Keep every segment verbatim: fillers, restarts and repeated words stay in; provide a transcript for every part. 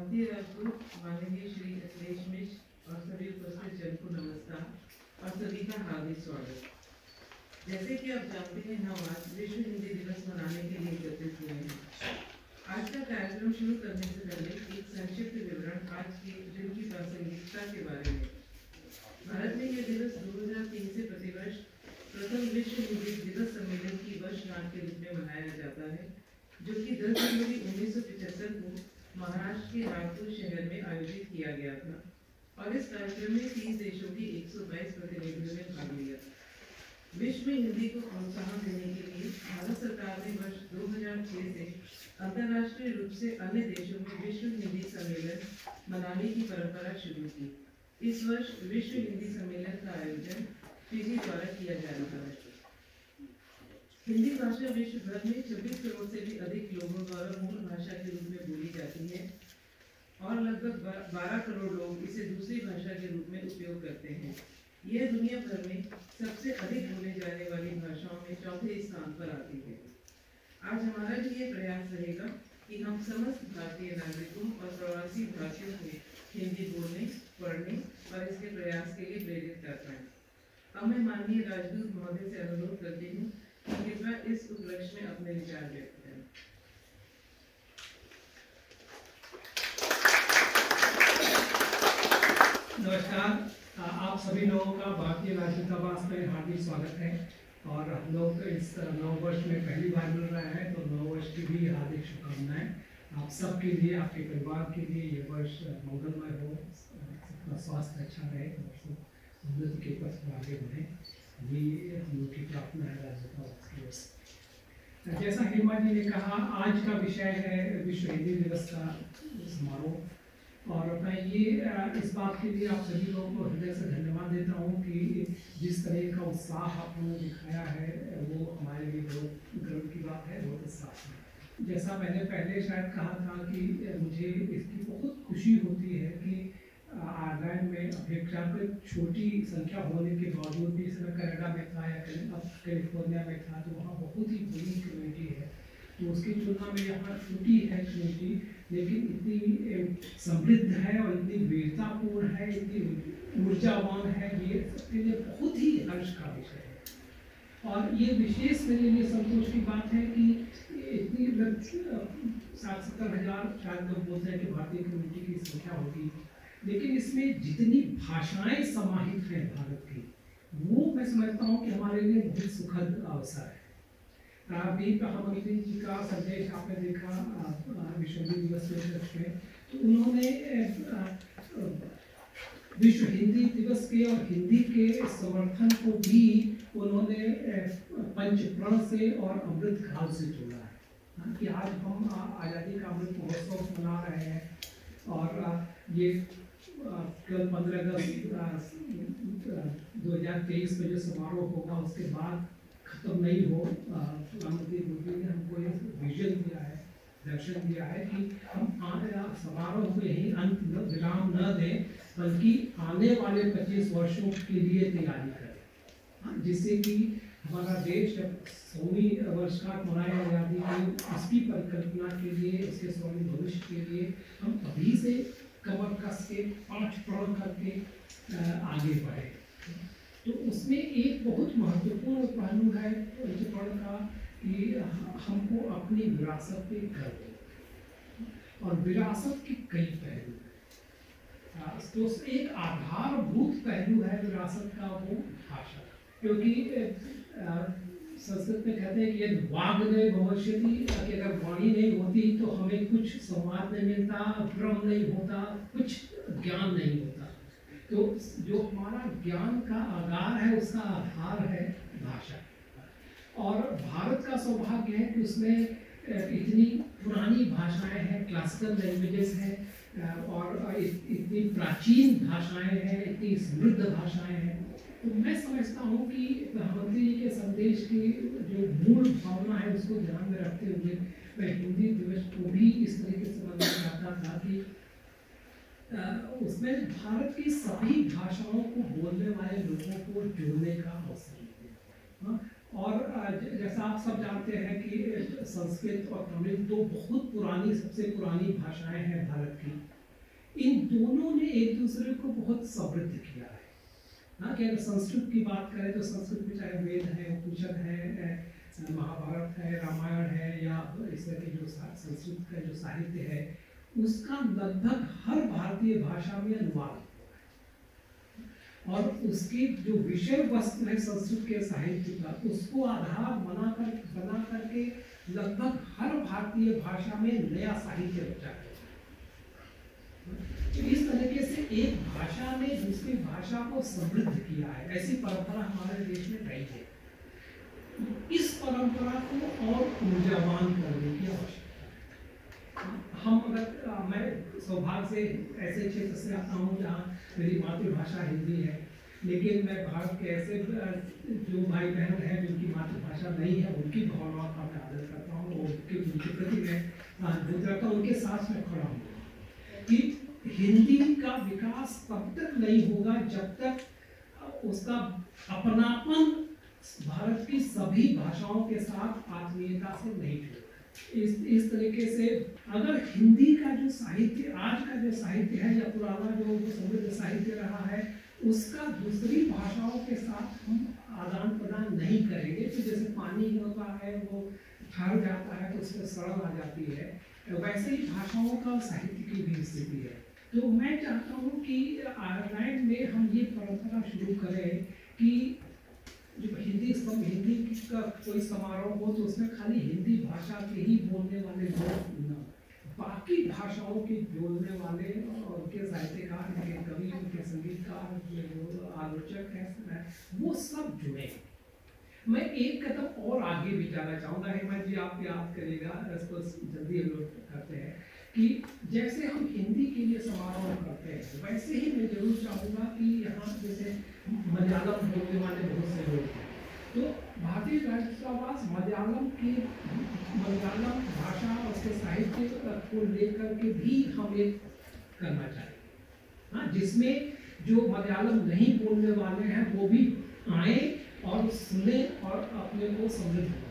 भारतीय राजदूत माननीय श्री अखिलेश मिश्र और सभी उपस्थित जन को नमस्कार और सभी का हार्दिक स्वागत। जैसे कि आप जानते हैं, हम आज विश्व हिंदी दिवस मनाने के लिए एकत्रित हुए हैं। आज का कार्यक्रम शुरू करने से पहले एक संक्षिप्त विवरण आज के दिन की प्रासंगिकता के बारे में। भारत में यह दिवस दो हज़ार तीन से प्रतिवर्ष प्रथम विश्व हिंदी दिवस सम्मेलन की वर्षगांठ के रूप में मनाया जाता है, जो कि दस जनवरी उन्नीस सौ पचहत्तर को महाराष्ट्र के नागपुर शहर में आयोजित किया गया था और इस कार्यक्रम में तीस देशों के एक सौ बाईस प्रतिनिधियों ने भाग लिया। विश्व में हिंदी को प्रोत्साहन देने के लिए भारत सरकार ने वर्ष दो हज़ार छह से अंतर्राष्ट्रीय रूप से अन्य देशों में विश्व हिंदी सम्मेलन मनाने की परंपरा शुरू की। इस वर्ष विश्व हिंदी सम्मेलन का आयोजन फिजी द्वारा किया जा रहा है। हिंदी भाषा विश्व भर में छब्बीस करोड़ से भी अधिक लोगों द्वारा मूल भाषा के रूप में बोली जाती है और लगभग बारह करोड़ लोग इसे दूसरी भाषा के रूप में उपयोग करते हैं। यह दुनिया भर में सबसे अधिक बोले जाने वाली भाषाओं में चौथे स्थान पर आती है। आज हमारा भी ये प्रयास रहेगा कि हम समस्त भारतीय नागरिकों और प्रवासी भारतीयों को हिंदी बोलने, पढ़ने और इसके प्रयास के लिए प्रेरित कर पाएं। अब मैं माननीय राजदूत महोदय से अनुरोध करती हूँ कृपया इस उपलक्ष्य में अपने विचार व्यक्त करें। नमस्कार, आप सभी लोगों का भारतीय राजदूतावास में हार्दिक स्वागत है और हम लोग इस नव वर्ष में पहली बार मिल रहे हैं, तो नव वर्ष की भी हार्दिक शुभकामनाएं आप सबके लिए, आपके परिवार के लिए। ये वर्ष मंगलमय हो, सबका स्वास्थ्य अच्छा रहे और सब उन्नति के पथ पर आगे बढ़े, ये हम लोग की प्रार्थना है राजदूतावास की ओर से। जैसा हेमा जी ने कहा, आज का विषय है विश्व हिंदी दिवस का समारोह और मैं ये इस बात के लिए आप सभी लोगों को हृदय से धन्यवाद देता हूँ कि जिस तरह का उत्साह आप लोगों ने दिखाया है वो हमारे लिए बहुत गर्व की बात है, बहुत उत्साह है। जैसा मैंने पहले शायद कहा था कि मुझे इसकी बहुत खुशी होती है कि आयरलैंड में अपेक्षाकृत छोटी संख्या होने के बावजूद भी, समय कनाडा में था या अब कैलिफोर्निया में था, तो वहाँ बहुत ही बड़ी कम्युनिटी है, तो उसकी तुलना में यहाँ छोटी है कम्युनिटी, लेकिन इतनी समृद्ध है और इतनी वीरतापूर्ण है, इतनी ऊर्जावान है, ये सबके लिए बहुत ही हर्ष का विषय है। और ये विशेष मेरे लिए संतोष की बात है कि इतनी साठ सत्तर हजार शायद लोग बोलते हैं कि भारतीय कम्युनिटी की संख्या होगी, लेकिन इसमें जितनी भाषाएं समाहित हैं भारत की, वो मैं समझता हूँ कि हमारे लिए बहुत सुखद अवसर है। अभी प्रधानमंत्री जी का संदेश आपने देखा विश्व हिंदी दिवस में, तो उन्होंने विश्व हिंदी दिवस के और हिंदी के समर्थन को भी उन्होंने पंच प्रण से और अमृत काल से जोड़ा है कि आज हम आज़ादी का अमृत महोत्सव मना रहे हैं और ये कल पंद्रह अगस्त दो हज़ार तेईस में जो समारोह होगा उसके बाद खत्म नहीं हो। प्रधानमंत्री मोदी ने हमको ये विजन दिया है, दर्शन दिया है कि हम आने समारोह में ही अंत विराम न दें, बल्कि आने वाले पच्चीस वर्षों के लिए तैयारी करें, जिससे कि हमारा देश जब सौवीं वर्षगांठ मनाए आज़ादी की, उसकी परिकल्पना के लिए, उसके स्वर्णिम भविष्य के लिए हम अभी से कमर कस के पांच प्रण करके आगे बढ़े। तो उसमें एक बहुत महत्वपूर्ण पहलू है पंचप्रण का कि हमको अपनी विरासत पे गर्व है और विरासत के कई पहलू हैं। तो एक आधारभूत पहलू है विरासत का वो भाषा, क्योंकि संस्कृत में कहते हैं कि यदि वाग नहीं भविष्यति, कि अगर वाणी नहीं होती तो हमें कुछ संवाद नहीं मिलता, भ्रम नहीं होता, कुछ ज्ञान नहीं होता। तो जो हमारा ज्ञान का आधार है उसका आधार है भाषा। और भारत का सौभाग्य है कि उसमें इतनी पुरानी भाषाएं हैं, क्लासिकल लैंग्वेजेस हैं और इतनी प्राचीन भाषाएं हैं, इतनी समृद्ध भाषाएं हैं। तो मैं समझता हूँ कि प्रधानमंत्री जी के संदेश की जो मूल भावना है उसको ध्यान में रखते हुए मैं हिंदी दिवस को भी इस तरीके से मनाना चाहता था कि उसमें भारत की सभी भाषाओं को बोलने वाले लोगों को जोड़ने का अवसर मिले। और जैसा आप सब जानते हैं कि संस्कृत और तमिल दो बहुत पुरानी, सबसे पुरानी भाषाएं हैं भारत की, इन दोनों ने एक दूसरे को बहुत समृद्ध किया है ना। कि अगर संस्कृत की बात करें तो संस्कृत में चाहे वेद है, उपनिषद है, महाभारत है, रामायण है, या इस तरह के जो संस्कृत का जो साहित्य है उसका लगभग हर भारतीय भाषा में अनुवाद हुआ है। और उसकी जो विषय वस्तु है संस्कृत के साहित्य का, उसको आधार बना कर बना करके लगभग हर भारतीय भाषा में नया साहित्य रचा है। तो इस तरीके से एक भाषा ने दूसरी भाषा को समृद्ध किया है, ऐसी परंपरा हमारे देश में रही है। इस परंपरा को और ऊर्जावान करने की आवश्यकता है। हम अगर आ, मैं सौभाग्य से ऐसे क्षेत्र से आता हूँ जहाँ मेरी मातृभाषा हिंदी है, लेकिन मैं भारत के ऐसे जो भाई बहन हैं जिनकी मातृभाषा नहीं है उनकी भावनाओं का मैं आदर करता हूँ और उनके उनके प्रति मैं बोध रखता हूँ, उनके साथ में खड़ा हूँ कि हिंदी का विकास तब तक नहीं होगा जब तक उसका अपनापन भारत की सभी भाषाओं के साथ आत्मीयता से नहीं जुड़ेगा। इस इस तरीके से अगर हिंदी का जो साहित्य आज का जो साहित्य है या पुराना जो समृद्ध साहित्य रहा है उसका दूसरी भाषाओं के साथ हम आदान प्रदान नहीं करेंगे तो जैसे पानी होता है वो ठहर जाता है तो उसमें सड़न आ जाती है, वैसे ही भाषाओं का साहित्य की भी स्थिति है। तो मैं चाहता हूँ कि आयरलैंड में हम ये परंपरा शुरू करें कि जब हिंदी सम हिंदी का कोई समारोह हो तो उसमें खाली हिंदी भाषा के ही बोलने वाले लोग न, बाकी भाषाओं के बोलने वाले और उनके साहित्यकार, उनके कवि, उनके संगीतकार, जो आलोचक हैं वो सब जुड़े। मैं एक कदम और आगे भी जाना चाहूँगा, हेमंत जी आप याद करिएगा, इसको जल्दी हम लोग करते हैं कि जैसे हम हिंदी के लिए समारोह करते हैं वैसे ही मैं जरूर चाहूँगा कि यहाँ जैसे मलयालम बोलने वाले बहुत से लोग हैं तो भारतीय राष्ट्रवाद मलयालम की मलयालम भाषा और उसके साहित्य को लेकर के भी हम एक करना चाहिए, हाँ, जिसमें जो मलयालम नहीं बोलने वाले हैं वो भी आए और सुने और अपने को समृद्ध बनाए।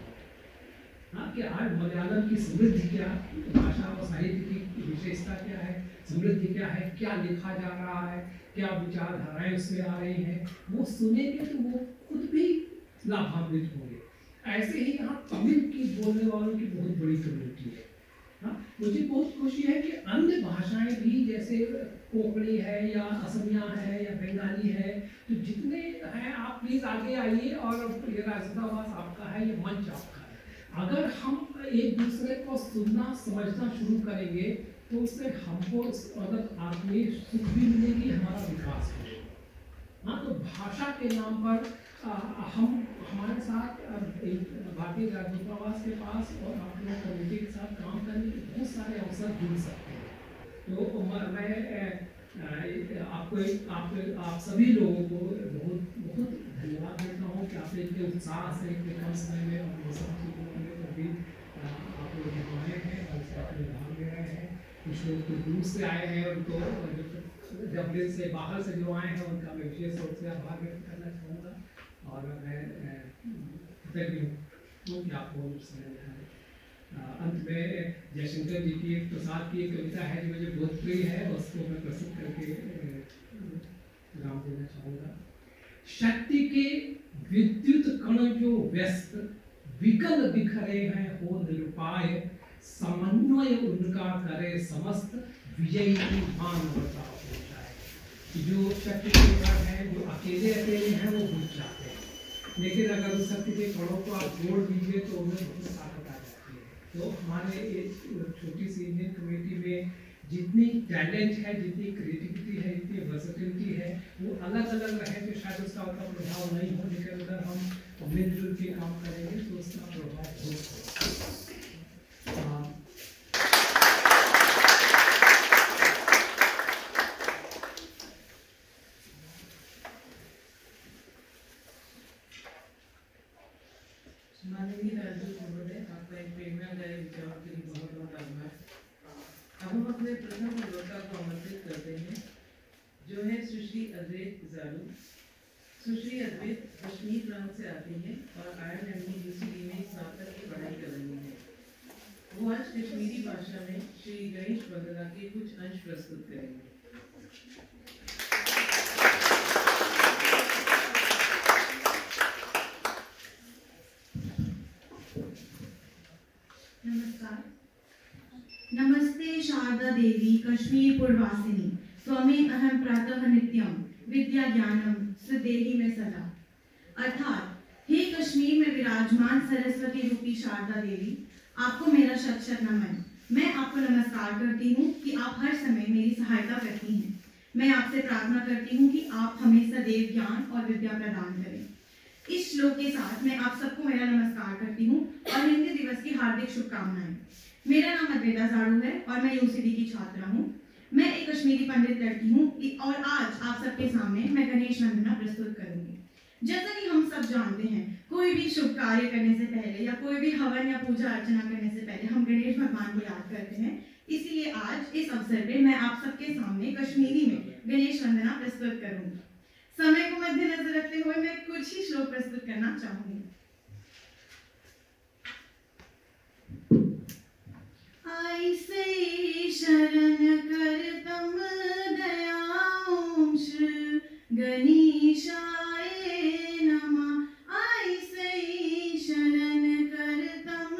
हाँ, कि आज मलयालम की समृद्धि क्या, भाषा और साहित्य की विशेषता क्या है, समृद्धि क्या है, क्या लिखा जा रहा है, क्या विचारधाराएं उसमें आ रही हैं, वो सुनेंगे तो वो खुद भी लाभान्वित होंगे। ऐसे ही यहाँ तमिल की बोलने वालों की बहुत बड़ी कम्युनिटी है। हाँ, मुझे बहुत खुशी है कि अन्य भाषाएं भी जैसे कोंकणी है या असमिया है या बंगाली है, तो जितने हैं आप प्लीज आगे आइए और ये राष्ट्रवाद आपका है, ये मंच आपका है। अगर हम एक दूसरे को सुनना समझना शुरू करेंगे तो उससे हमको अगर आत्मीय सुख भी मिलेगी, हमारा विकास होगा। हाँ, तो भाषा के नाम पर आ, हम हमारे साथ भारतीय राजदूतावास के पास और अपने कमेटी के साथ काम करने के बहुत सारे अवसर जुड़ सकते हैं। तो मैं आपको आप आप सभी लोगों को बहुत बहुत धन्यवाद देता हूँ कि आप इतने उत्साह से इतने कम समय में और ये सब चीज़ों में भी आप लोग यहाँ आए हैं और इसमें भाग ले रहे हैं। कुछ लोग तो दूर से आए हैं, उनको डब्लिन से बाहर से जो आए हैं उनका मैं विशेष रूप से आभार व्यक्त करना चाहूँगा और मैं कृतज्ञ हूँ कि आपको समय दिखाएं। अंत में जयशंकर जी की एक प्रसाद की एक कविता है जो मुझे बहुत प्रिय है, उसको मैं प्रस्तुत करके विराम देना चाहूँगा। शक्ति के विद्युत कण जो व्यस्त विकल बिखरे हैं हो निरुपाय, समन्वय उनका करे समस्त विजयी मानवता हो जाए। जो शक्ति के कण हैं जो अकेले अकेले हैं वो बुझ जाते हैं, लेकिन अगर उस शक्ति के कणों को आप जोड़ दीजिए तो उनमें बहुत ताकत आ जाती है। तो हमारे एक छोटी सी इंडियन कम्युनिटी में जितनी टैलेंट है, जितनी क्रिएटिविटी है, जितनी वर्सेटिलिटी है, वो अलग अलग रहे तो शायद उसका उतना प्रभाव नहीं हो, लेकिन अगर हम मिलजुल के काम करेंगे तो उसका प्रभाव हो। माननीय राजदूत महोदय, आपका एक प्रेरणादायी विचार के लिए बहुत बहुत आभार। अब हम अपने प्रथम वक्ता को आमंत्रित करते हैं जो है सुश्री अद्वैत जारू। सुश्री अद्वैत कश्मीर प्रांत से आती हैं और आयरलैंड में यूसीडी में स्नातक की पढ़ाई कर रही हैं। वो आज कश्मीरी भाषा में श्री गणेश वंदना के कुछ अंश प्रस्तुत करेंगे। नमस्कार। नमस्ते शारदा देवी कश्मीर पूर्वासिनी त्वमेव अहम प्रातः नित्यम विद्या ज्ञानम सुदेहि में सदा। अर्थात हे कश्मीर में विराजमान सरस्वती रूपी शारदा देवी, आपको मेरा शत शत नमन। मैं आपको नमस्कार करती हूँ कि आप हर समय मेरी सहायता करती हैं। मैं आपसे प्रार्थना करती हूँ कि आप हमें सदैव ज्ञान और विद्या प्रदान करें। इस श्लोक के साथ मैं आप सबको मेरा नमस्कार करती हूँ और हिंदी दिवस की हार्दिक शुभकामनाएं। मेरा नाम अद्वैता साड़ू है और मैं यूसीडी की छात्रा हूँ। मैं एक कश्मीरी पंडित लड़की हूँ और आज आप सबके सामने मैं गणेश वंदना प्रस्तुत करूंगी। जैसा कि हम सब जानते हैं, कोई भी शुभ कार्य करने से पहले या कोई भी हवन या पूजा अर्चना करने से पहले हम गणेश भगवान को याद करते हैं। इसीलिए आज इस अवसर पे मैं आप सबके सामने कश्मीरी में गणेश वंदना प्रस्तुत करूंगी। समय को मद्देनजर रखते हुए मैं कुछ ही श्लोक प्रस्तुत करना चाहूंगी। ऐसे शरण करतम दयाओं श्री गणेशाय नमः। ऐसे शरण करतम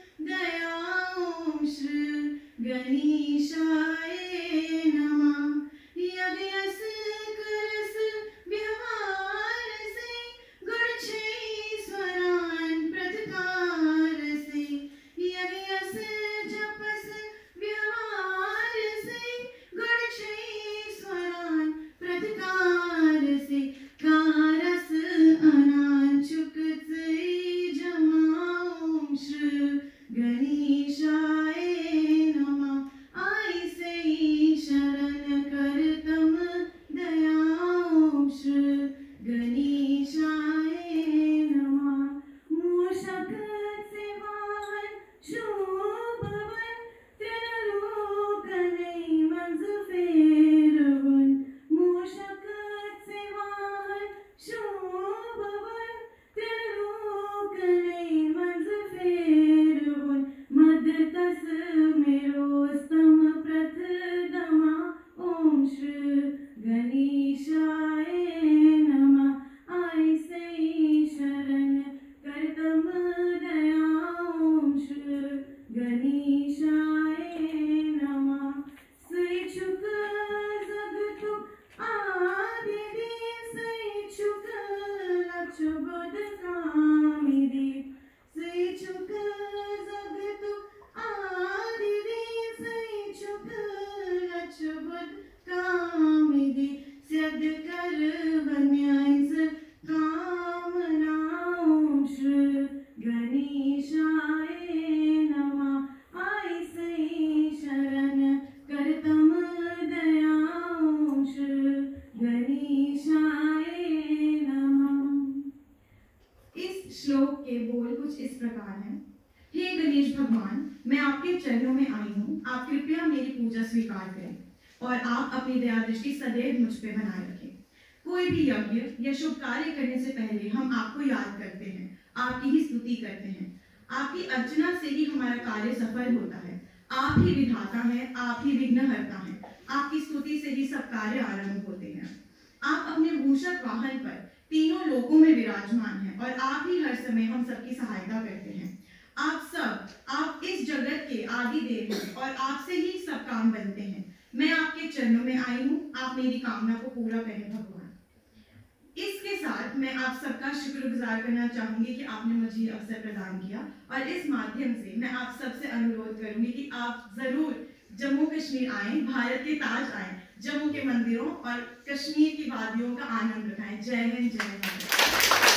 दयाओं श्री गणेशाय नमः। यज्ञस करस व्यवहार से गुण छे स्वरान प्रतिकार से। यज्ञस जपस व्यवहार से गुण छे स्वरान प्रतिकार से। कारस अनांचुक से जमाओं श्री गणेशाय नमः। ऐसे शरण करतम दयाओं श्री गणेशाय नमः। मूषक से वाहन शोभवन त्रिलोकनै मंज फेरवन। मूषक से वाहन शोभवन त्रिलोकनै मंज फेरवन। मदतस मेरो स्तम प्रथदमा ओम श्री गणेशाय नमः। ऐसे शरण करतम दयाओं श्री गणेशाय नमः। स्वेच्छुक जगतुक आदि देव स्वेच्छुक लक्षबोध कामी देव। स्वेच्छुक जगतुक आदि देव स्वेच्छुक लक्षबोध कामी देव। सिद्ध कर वन्यास कामनाओं श्री गणेशाय नमः। ऐसे शरण करतम दयाओं श्री गणेशाय नमः। इस श्लोक के बोल कुछ इस प्रकार हैं। हे गणेश भगवान, मैं आपके चरणों में आई हूँ। आप कृपया मेरी पूजा स्वीकार करें और आप अपनी दया दृष्टि सदैव मुझ पे बनाए रखें। कोई भी यज्ञ या शुभ कार्य करने से पहले हम आपको याद करते हैं, आपकी ही स्तुति करते हैं। आपकी अर्चना से ही हमारा कार्य सफल होता है। आप ही विधाता हैं, आप ही विघ्नहर्ता हैं। आपकी स्तुति से ही सब कार्य आरंभ होते हैं। आप अपने भूषक वाहन पर तीनों लोकों में विराजमान हैं और आप ही हर समय हम सबकी सहायता करते हैं। आप सब, आप इस जगत के आदि देव हैं और आपसे ही सब काम बनते हैं। मैं आपके चरणों में आई हूँ, आप मेरी कामना को पूरा करें भगवान। इसके साथ मैं आप सबका शुक्रगुजार करना चाहूंगी कि आपने मुझे ये अवसर प्रदान किया और इस माध्यम से मैं आप सबसे अनुरोध करूंगी कि आप जरूर जम्मू कश्मीर आएं, भारत के ताज आएं, जम्मू के मंदिरों और कश्मीर की वादियों का आनंद उठाएं। जय हिंद, जय भारत।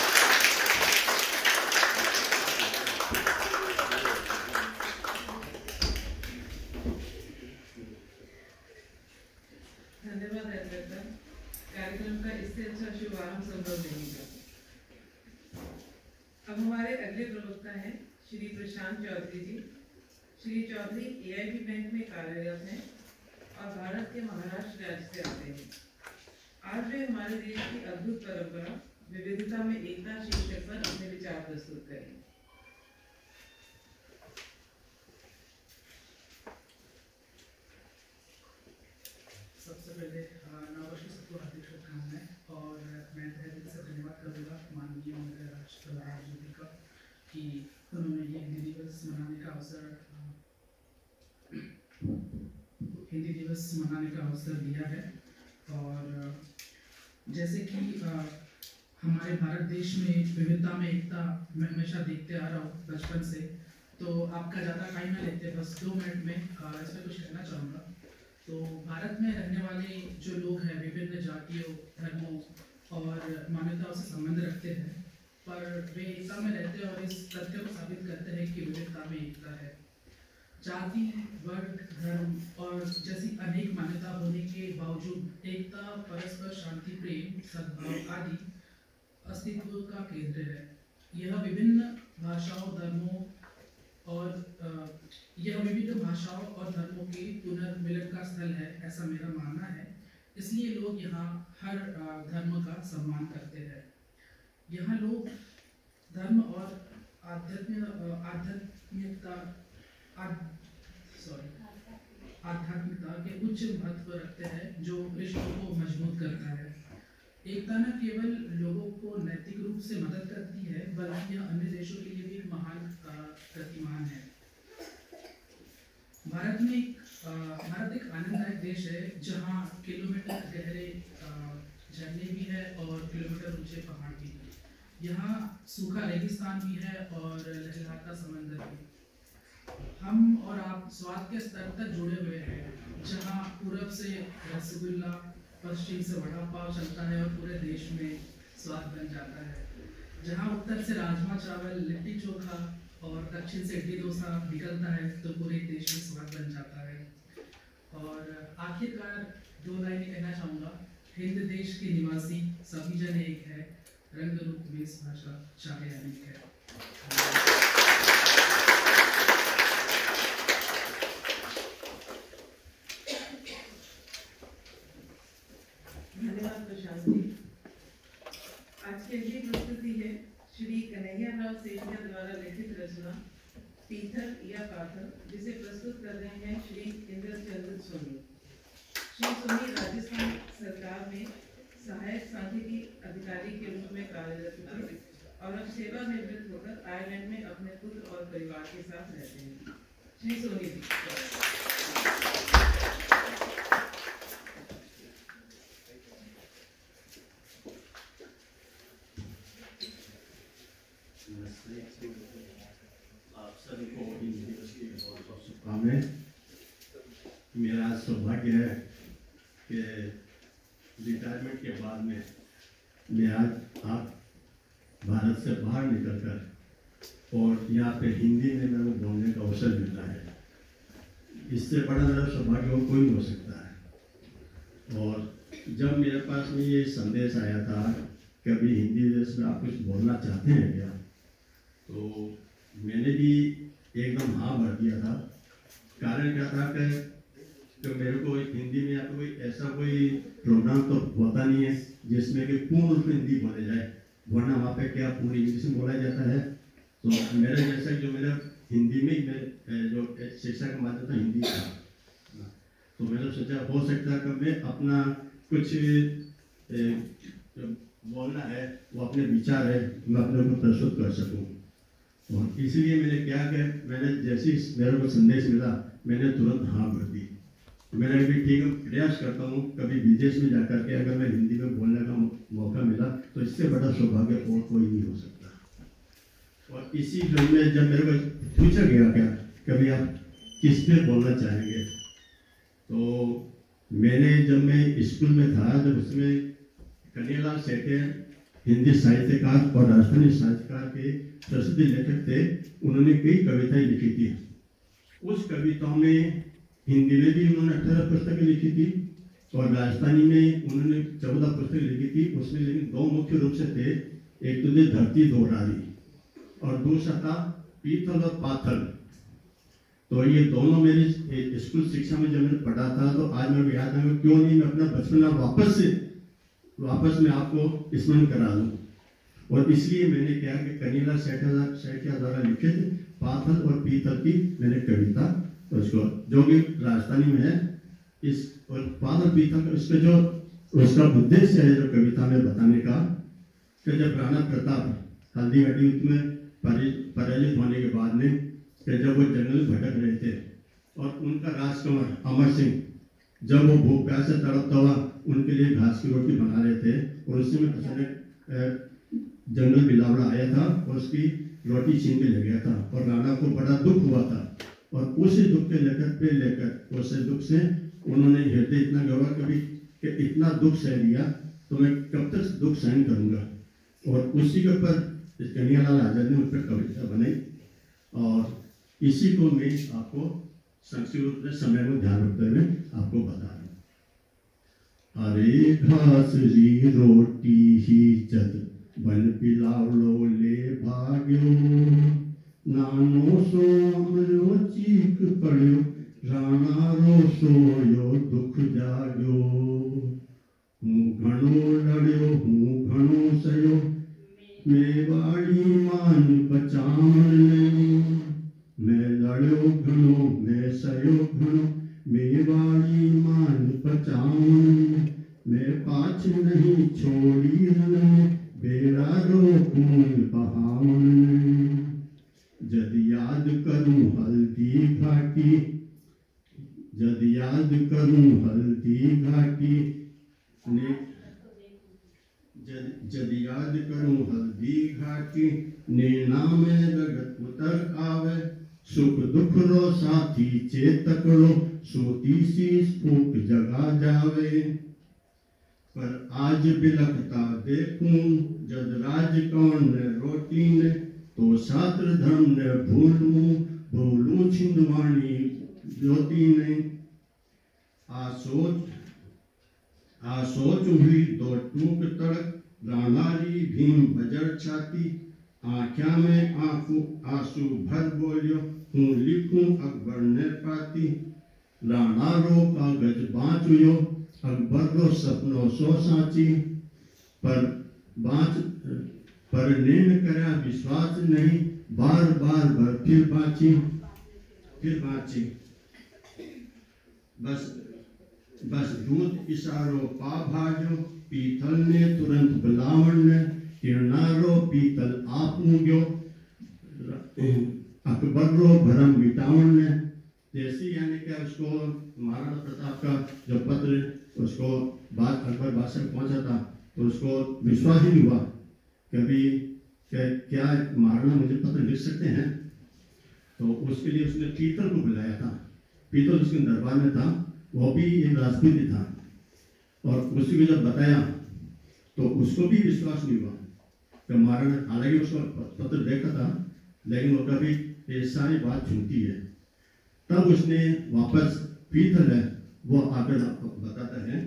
धन्यवाद अद्वैता। कार्यक्रम का इससे अच्छा शुभारंभ संभव नहीं था। अब हमारे अगले प्रवक्ता हैं श्री प्रशांत चौधरी जी। श्री चौधरी एआईबी बैंक में कार्यरत हैं और भारत के महाराष्ट्र राज्य से आते हैं। आज वे हमारे देश की अद्भुत परंपरा विविधता में एकता शीर्षक पर अपने विचार प्रस्तुत करेंगे। सबसे पहले कि उन्होंने ये हिंदी दिवस मनाने का अवसर हिंदी दिवस मनाने का अवसर दिया है। और जैसे कि हमारे भारत देश में विविधता में एकता मैं हमेशा देखते आ रहा हूँ बचपन से, तो आपका ज़्यादा टाइम ना लेते, बस दो मिनट में इस पर कुछ कहना चाहूँगा। तो भारत में रहने वाले जो लोग हैं विभिन्न जातियों, धर्मों और मान्यताओं से संबंध रखते हैं, पर वे एकता में रहते हैं और इस तथ्य को साबित करते हैं कि विविधता में एकता है। जाति, वर्ग, धर्म और जैसी अनेक मान्यता होने के बावजूद एकता, परस्पर शांति, प्रेम, सद्भाव आदि अस्तित्व का केंद्र है। यह विभिन्न भाषाओं, धर्मों और यह विभिन्न भाषाओं और धर्मों के पुनर्मिलन का स्थल है, ऐसा मेरा मानना है। इसलिए लोग यहाँ हर धर्म का सम्मान करते हैं। यहाँ लोग धर्म और आध्यात्मिक आध्यात्मिकता सॉरी आध्यात्मिकता के उच्च महत्व रखते हैं, जो रिश्तों को मजबूत करता है। एकता न केवल लोगों को नैतिक रूप से मदद करती है, बल्कि यह अन्य देशों के लिए भी एक महान प्रतिमान है। भारत में एक भारत एक आनंददायक देश है, जहाँ किलोमीटर गहरे झरने भी है और किलोमीटर ऊंचे पहाड़ भी है। यहाँ सूखा रेगिस्तान भी है और लहलहाता समंदर भी। हम और आप स्वाद के स्तर तक जुड़े हुए हैं, जहाँ पूरब से रसगुल्ला, पश्चिम से वड़ा पाव चलता है और पूरे देश में स्वाद बन जाता है। जहाँ उत्तर से राजमा चावल, लिट्टी चोखा और दक्षिण से इडली डोसा निकलता है, तो पूरे देश में स्वाद बन जाता है। और आखिरकार दो लाइनें कहना चाहूँगा। हिंद देश के निवासी सभी जन एक है, रंग रूप वेश भाषा चाहे अनेक है। धन्यवाद प्रशांत जी। आज की अगली प्रस्तुति है श्री कन्हैया राव सेठिया द्वारा लिखित रचना पीथल या पाथल, जिसे प्रस्तुत कर रहे हैं श्री इंद्रचंद्र सोनी। श्री सोनी राजस्थान सरकार में सहायक सांख्यिकी अधिकारी के रूप में कार्यरत थे और अब सेवानिवृत्त होकर आयरलैंड में अपने पुत्र और परिवार के साथ रहते हैं। श्री सोनी जी। आप सभी को हिंदी दिवस की बहुत बहुत शुभकामनाएं। मेरा सौभाग्य है कि रिटायरमेंट के बाद में मैं आज आप भारत से बाहर निकलकर और यहाँ पे हिंदी में मेरे को बोलने का अवसर मिलता है। इससे बड़ा मेरा सौभाग्य और कोई नहीं हो सकता है। और जब मेरे पास में ये संदेश आया था कभी हिंदी दिवस में आप कुछ बोलना चाहते हैं क्या, तो मैंने भी एकदम हाँ भर दिया था। कारण क्या था कि तो मेरे को हिंदी में या तो कोई ऐसा कोई प्रोग्राम तो होता नहीं है जिसमें कि पूर्ण रूप में हिंदी बोले जाए, वरना वहाँ पे क्या पूरी इंग्लिश में बोला जाता है। तो मेरे जैसा जो मेरा हिंदी में मैं जो शिक्षा का माध्यम था हिंदी था, तो मैंने सोचा हो सकता है कि मैं अपना कुछ बोलना है, वो अपने विचार है, मैं अपने को प्रस्तुत कर सकूं। और इसलिए मैंने क्या किया, मैंने जैसे मेरे को संदेश मिला मैंने तुरंत हाँ भर दी। मैंने भी ठीक है प्रयास करता हूँ कभी विदेश में जाकर के अगर मैं हिंदी में बोलने का मौका मिला तो इससे बड़ा सौभाग्य और कोई नहीं हो सकता। और इसी क्रम में जब मेरे को पूछा गया क्या कभी आप किस पे बोलना चाहेंगे, तो मैंने जब मैं स्कूल में था जब उसमें कन्हैयालाल सेठिया हिंदी साहित्यकार और राजस्थानी साहित्यकार के प्रसिद्ध लेखक थे, उन्होंने कई कविताएं लिखी थी। उस कविताओं में हिंदी में भी उन्होंने अठारह पुस्तकें लिखी थी और राजस्थानी में उन्होंने चौदह पुस्तकें लिखी थी। उसमें लेकिन दो मुख्य रूप से थे, एक तो थे धरती दोहरारी और दूसरा था पीतल और पाथल। तो ये दोनों मेरी स्कूल शिक्षा में जब मैंने पढ़ा था तो आज मेरे को याद है, क्यों नहीं मैं अपना बचपन वापस से वापस में आपको स्मरण करा दूं। और इसलिए मैंने क्या कि कन्हैयालाल सेठिया द्वारा लिखित पाथल और पीतल की मैंने कविता उसको जो कि राजस्थानी में है इस और पाथल पीतल इसका जो उसका उद्देश्य है जो कविता में बताने का कि जब राणा प्रताप हल्दी घाटी में पराजित होने के बाद में कि जब वो जंगल भटक रहे थे और उनका राजकुमार अमर सिंह जब वो भूख प्यास से तड़पता हुआ उनके लिए घास की रोटी बना रहे थे और उसी में अचानक जंगल बिलावड़ा आया था और उसकी रोटी छीन के ले गया था और राणा को बड़ा दुख हुआ था और उसी दुख के लेकर पे लेकर उस दुख से उन्होंने हृदय इतना गवा कभी कि इतना दुख सह लिया तो मैं कब तक दुख सहन करूंगा और उसी के ऊपर कन्हैयालाल आजाद ने उस पर कविता बनाई और इसी को मैं आपको संक्षिप्त रूप में समय को ध्यान रखते हुए आपको बता रहा हूँ। अरे घास री रोटी ही जद बन पिलावलो ले भाग्यो नानो सो अमरो चीक पड़ियो राणा रो सोयो दुख जाग्यो हूँ घणो लड़ियो हूँ घणो सयो मेवाड़ी मान बचावन मैं लड़ियो घणो मैं सयो घणो मेवाड़ी मान बचावन मैं पाछ नहीं छोड़ी रन बेड़ा रो खून बहावन जद याद करूं हल्दी घाटी जद याद करूं हल्दी घाटी ने जद जद याद करूं हल्दी घाटी नैना में रगत उतर आवे सुख दुख रो साथी चेतकड़ो सोती सी फूक जगा जावे पर आज बिलखता देखूं जद राज कौन ने रोटी ने तो शास्त्र धर्म ने भूलूं भूलूं छिंदवाणी ज्योति ने आ सोच आ सोच हुई दो टूक तड़क राणारी भीम बजर छाती आँख्या में आंखों आंसू भर बोलियो हूँ लिखूं अकबर ने पाती राणा रो कागज बाँचुयो अकबर रो सपनों सो साची पर बाँच पर नेन करया विश्वास नहीं बार बार भर फिर बाँची फिर बाँची बस बस दूध इशारो पा भाग्यो पीतल ने तुरंत बुलावन ने किरणारो पीतल आप मुग्यो अकबर रो भरम मिटावन ने जैसी यानी कि उसको महाराणा प्रताप का जो पत्र उसको बात अकबर बादशाह पहुंचा था तो उसको विश्वास ही नहीं हुआ कभी क्या महाराणा मुझे पत्र लिख सकते हैं तो उसके लिए उसने पीतल को बुलाया था पीतल उसके दरबार में था वो भी एक राजपूत ही था और उसी को जब बताया तो उसको भी विश्वास नहीं हुआ कि महाराणा हालांकि उसको पत्र देखा था लेकिन वो कभी ये सारी बात झूठी है तब उसने वापस पीतल है वो आकर बताता है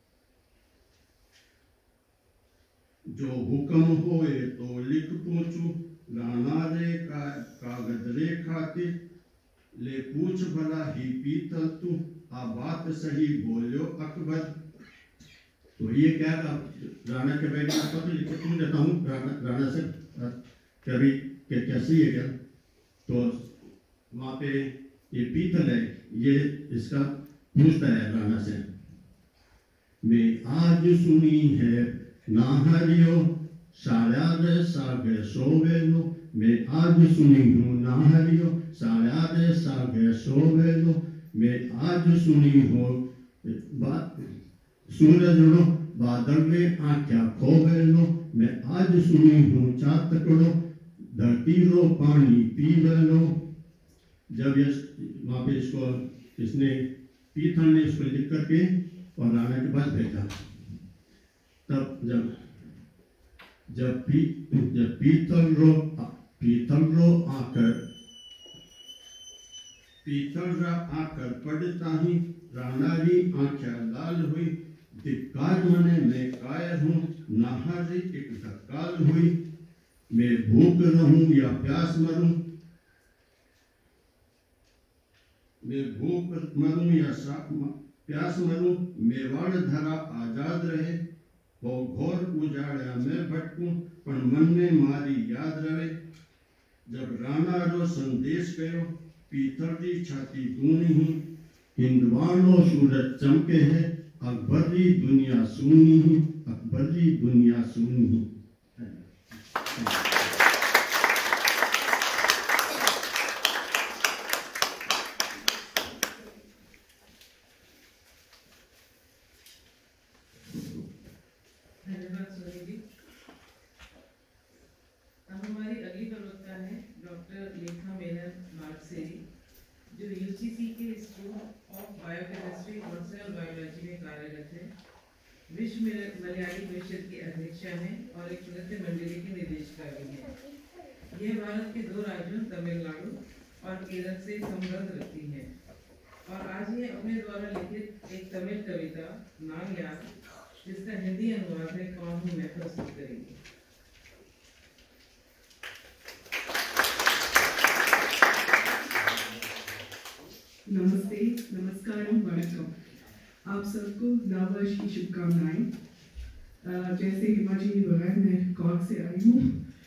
जो हुक्म होए तो लिख पूछू राणा रे का कागज रे खातिर ले पूछ भला ही पीतल तू आ बात सही बोलियो अकबर तो ये क्या राणा के बेटे का पत्र लिख क्यों देता हूँ राणा राणा से कभी क्या कैसी है क्या तो वहाँ पे ये पीतल है ये इसका पूछता है राणा से मैं आज सुनी है ना हरियो साया रे सागे सोवेलो मैं आज सुनी हूँ ना हरियो साया रे सागे सोवेलो मैं आज सुनी हो बात सूरज रो बादल में आँख्या खोवेलो मैं आज सुनी हूँ चातकड़ो धरती रो पानी पीवेलो जब ये वहाँ पे इसको इसने पीतल ने इसको लिख करके और राणा के पास भेजा तब जब जब पी जब पीतल रो पीतल रो आकर पीतल रा आकर पड़ता ही राणा री आँखें लाल हुई धिक्कार मने मैं कायर हूँ नाहरी एक धक्काल हुई मैं भूख रहूं या प्यास मरूं मैं भूख मरूं या प्यास मरूं मेवाड़ धरा आजाद रहे वो घोर उजाड़ा मैं भटकूं पण मन में मारी याद रहे जब राणा रो संदेश गयो पीतल की छाती दूनी ही हिंदवानो सूरज चमके है अकबरी दुनिया सुनी ही अकबरी दुनिया सुनी ही मलयाली परिषद की अध्यक्षा हैं और एक नृत्य मंडली की निदेशिका भी हैं। यह भारत के दो राज्यों तमिलनाडु और केरल से संबंध रखती है और आज ये अपने द्वारा लिखित एक तमिल कविता नान यार, जिसका हिंदी अनुवाद है कौन हूँ मैं, प्रस्तुत करेंगी। नमस्ते, नमस्कारम, वणक्कम। आप सबको नववर्ष की शुभकामनाएं। अ, जैसे हिमा जी ने बताया, मैं कॉर्क से आई हूँ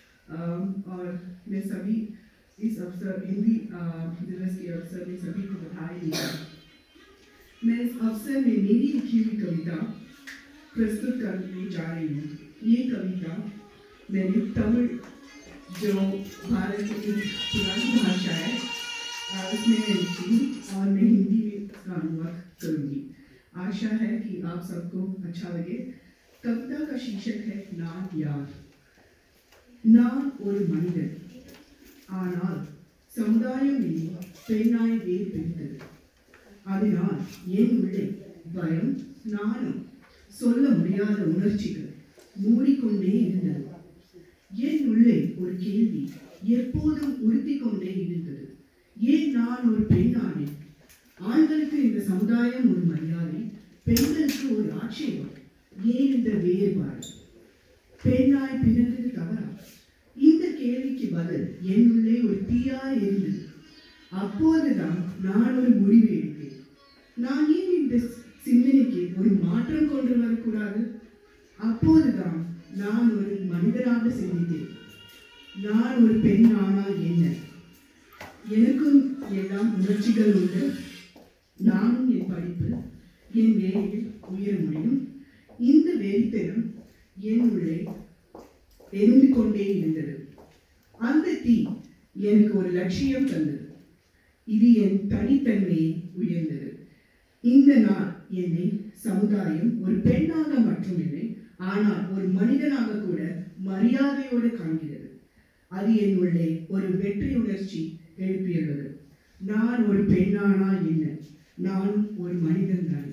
और मैं सभी इस अवसर हिंदी दिवस के अवसर में सभी को बधाई देता हूँ। मैं इस अवसर में मेरी लिखी हुई कविता प्रस्तुत करने जा रही हूँ। ये कविता मैंने तमिल, जो भारत की एक पुरानी भाषा है, उसमें मैं लिखी हूँ और मैं हिंदी में इसका अनुवाद करूँगी। आशा है कि आप सबको अच्छा लगे। कविता का शीर्षक है नान यार। நான் ஒரு மனிதன், ஆனால் சமுதாயம் என்னை பெண்ணாய் வேர் பிடித்தது. அதனால் என் உள்ளே பயம், நாணம், சொல்ல முடியாத உணர்ச்சிகள் மூடிக்கொண்டே இருந்தது. என் உள்ளே ஒரு கேள்வி எப்போதும் உறுத்திக் கொண்டே இருந்தது. ஏன் நான் ஒரு பெண்ணானேன்? ஆண்களுக்கு இந்த சமுதாயம் ஒரு மரியாதை, பெண்களுக்கு ஒரு ஆட்சேபம். ஏன் இந்த வேறுபாடு? பெண்ணாய் பிறந்தது தவறா? இந்த கேள்விக்கு பதில் என்னுள்ளே ஒரு தீயாய் இருந்தது. அப்போதுதான் நான் ஒரு முடிவு எடுத்தேன். நான் ஏன் இந்த சிந்தனைக்கு ஒரு மாற்றம் கொண்டு வரக்கூடாது? அப்போதுதான் நான் ஒரு மனிதனாக சிந்தித்தேன். நான் ஒரு பெண் ஆனால் என்ன? எனக்கும் எல்லாம் உணர்ச்சிகள் உண்டு. நானும் என் படிப்பு, என் வேலையில் உயர முடியும். இந்த வெறித்தனம் என் உள்ளே எரிந்து கொண்டே இருந்தது. அந்த தீ எனக்கு ஒரு லட்சியம் தந்தது. இது என் தனித்தன்மையை உயர்ந்தது. இந்த நாள் என்னை சமுதாயம் ஒரு பெண்ணாக மட்டுமில்லை, ஆனால் ஒரு மனிதனாக கூட மரியாதையோடு காண்கிறது. அது என் உள்ளே ஒரு வெற்றி உணர்ச்சி எழுப்பியுள்ளது. நான் ஒரு பெண்ணானா என்ன? நான் ஒரு மனிதன் தான்.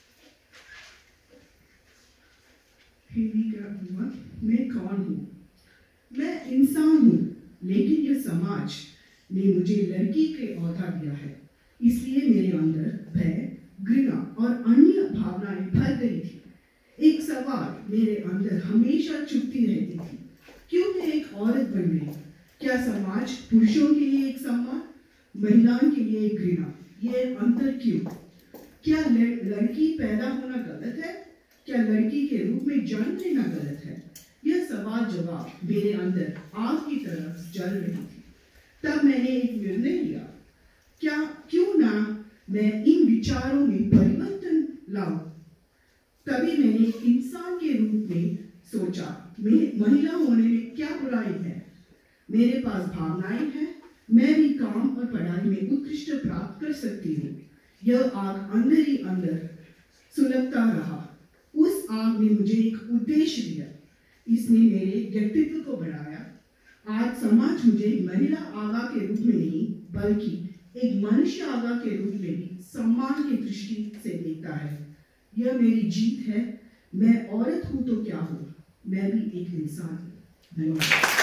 हिंदी का अनुवाद। मैं कौन हूँ? मैं इंसान हूँ, लेकिन यह समाज ने मुझे लड़की के औहदा दिया है, इसलिए मेरे अंदर भय, घृणा और अन्य भावनाएं भर गई थी। एक सवाल मेरे अंदर हमेशा चुभती रहती थी, क्यों मैं एक औरत बन गई? क्या समाज पुरुषों के लिए एक सम्मान, महिलाओं के लिए एक घृणा? ये अंतर क्यों? क्या लड़की पैदा होना गलत है? क्या लड़की के रूप में जन्म लेना गलत है? यह सवाल जवाब मेरे अंदर आग की तरह जल रही थी। तब मैंने एक निर्णय लिया, क्या क्यों ना मैं इन विचारों में परिवर्तन लाऊं। तभी मैंने इंसान के रूप में सोचा, मैं महिला होने में क्या बुराई है? मेरे पास भावनाएं हैं, मैं भी काम और पढ़ाई में उत्कृष्ट प्राप्त कर सकती हूँ। यह आग अंदर ही अंदर सुलगता रहा। उस आग ने मुझे एक उद्देश्य दिया, इसने मेरे व्यक्तित्व को बढ़ाया। आज समाज मुझे महिला आगा के रूप में नहीं, बल्कि एक मनुष्य आगा के रूप में भी सम्मान की दृष्टि से देखता है। यह मेरी जीत है। मैं औरत हूँ तो क्या हूँ, मैं भी एक इंसान हूँ। धन्यवाद।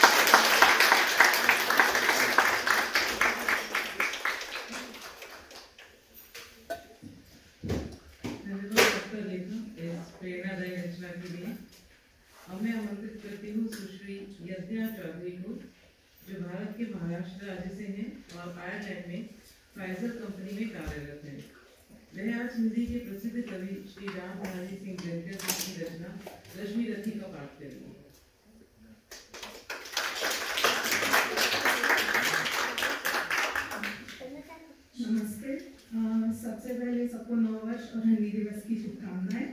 प्रेरणादायी रचना के लिए अब मैं आमंत्रित करती हूँ सुश्री यज्ञा चौधरी को, जो भारत के महाराष्ट्र राज्य से हैं और आयरलैंड में फाइजर कंपनी में कार्यरत हैं। वह आज हिंदी के प्रसिद्ध कवि श्री राम बिहारी सिंह दिनकर की रचना रश्मि रथी का पाठ करेंगे। नमस्ते। सबसे पहले सबको नववर्ष और हिंदी दिवस की शुभकामनाएं।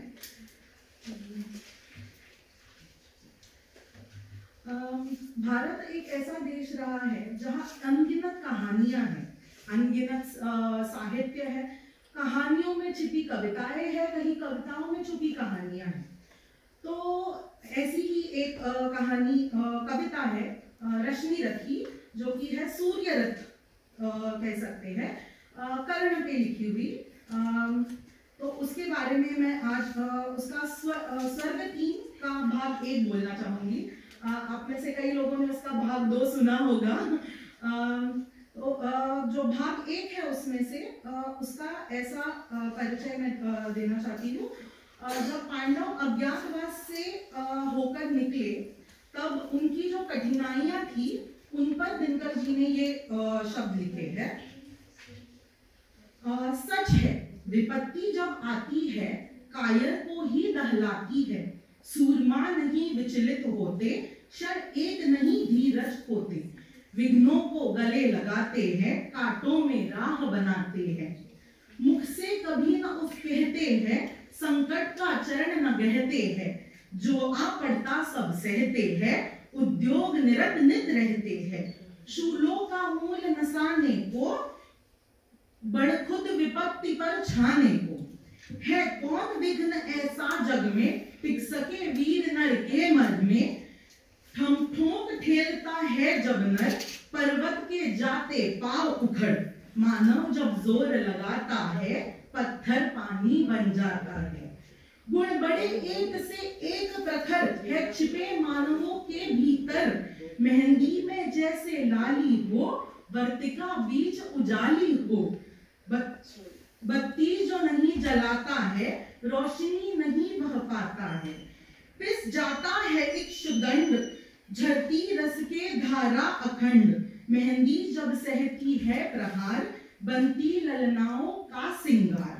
भारत एक ऐसा देश रहा है जहाँ अनगिनत कहानियां हैं, अनगिनत साहित्य है, कहानियों में छिपी कविताएं हैं, कहीं कविताओं में छुपी कहानियां हैं। तो ऐसी ही एक आ, कहानी आ, कविता है रश्मि रथी, जो कि है सूर्य रथ कह सकते हैं, कर्ण पे लिखी हुई। तो उसके बारे में मैं आज अ, उसका स्व अ, स्वर्ग तीन का भाग एक बोलना चाहूंगी। अ, आप में से कई लोगों ने उसका भाग दो सुना होगा। अ, तो अ, जो भाग एक है उसमें से अ, उसका ऐसा अ, परिचय मैं अ, देना चाहती हूँ। अ, जब पांडव अज्ञातवास से अ, होकर निकले तब उनकी जो कठिनाइयां थी उन पर दिनकर जी ने ये अ, शब्द लिखे हैं। अ, सच है विपत्ति जब आती है कायर को ही दहलाती है, सूरमा नहीं विचलित होते, क्षण एक नहीं धीरज होते, विघ्नों को गले लगाते हैं, कांटों में राह बनाते हैं, मुख से कभी न उफ कहते हैं, संकट का चरण न गहते हैं, जो आ पड़ता सब सहते हैं, उद्योग निरत नित रहते हैं, शूलों का मूल नसाने को, बड़ खुद विपत्ति पर छाने को, है कौन विघ्न ऐसा जग में, टिक सके वीर नर के मर्द में, ठम ठोक ठेलता है जब नर, पर्वत के जाते पाव उखड़, मानव जब जोर लगाता है, पत्थर पानी बन जाता है, गुण बड़े एक से एक प्रखर है छिपे मानवों के भीतर, मेहंदी में जैसे लाली हो, वर्तिका बीच उजाली हो, बत्ती जो नहीं जलाता है, रोशनी नहीं बह पाता है, पिस जाता है इक्ष दंड, झरती रस के धारा अखंड, मेहंदी जब सहती है प्रहार, बनती ललनाओं का सिंगार,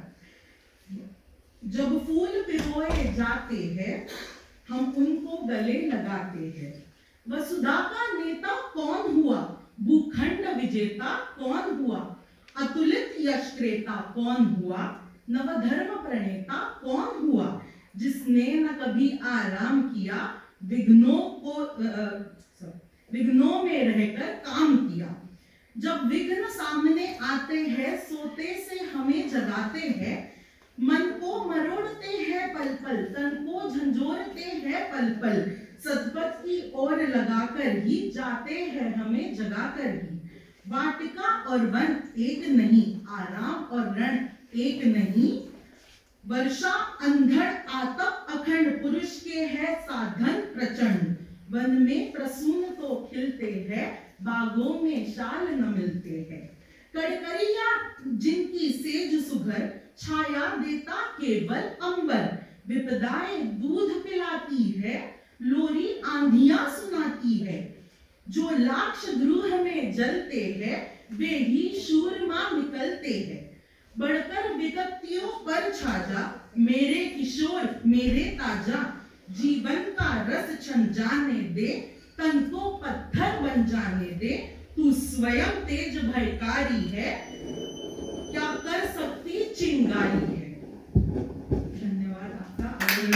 जब फूल पिरोए जाते हैं हम उनको गले लगाते हैं, वसुधा का नेता कौन हुआ, भूखंड विजेता कौन हुआ, अतुलित यश क्रेता कौन हुआ, नवधर्म प्रणेता कौन हुआ, जिसने न कभी आराम किया, विघ्नों को विघ्नों में रहकर काम किया, जब विघ्न सामने आते हैं सोते से हमें जगाते हैं, मन को मरोड़ते हैं पल पल, तन को झंझोरते हैं पल पल, सदपथ की ओर लगाकर ही जाते हैं हमें जगाकर ही, वाटिका और वन एक नहीं, आराम और रण एक नहीं, वर्षा अंधड़ आतप अखंड, पुरुष के है साधन प्रचंड, वन में प्रसून तो खिलते हैं, बागों में शाल न मिलते हैं, कड़करिया जिनकी सेज सुघर, छाया देता केवल अंबर, विपदाएं दूध पिलाती है, लोरी आंधियां सुनाती है, जो लाक्ष द्रोह में जलते हैं, वे ही शूरमा निकलते हैं, बढ़कर विपत्तियों पर छाजा, मेरे किशोर मेरे ताजा, जीवन का रस छन जाने दे, तन को पत्थर बन जाने दे, तू स्वयं तेज भयकारी है, क्या कर सकती चिंगारी है। धन्यवाद आपका।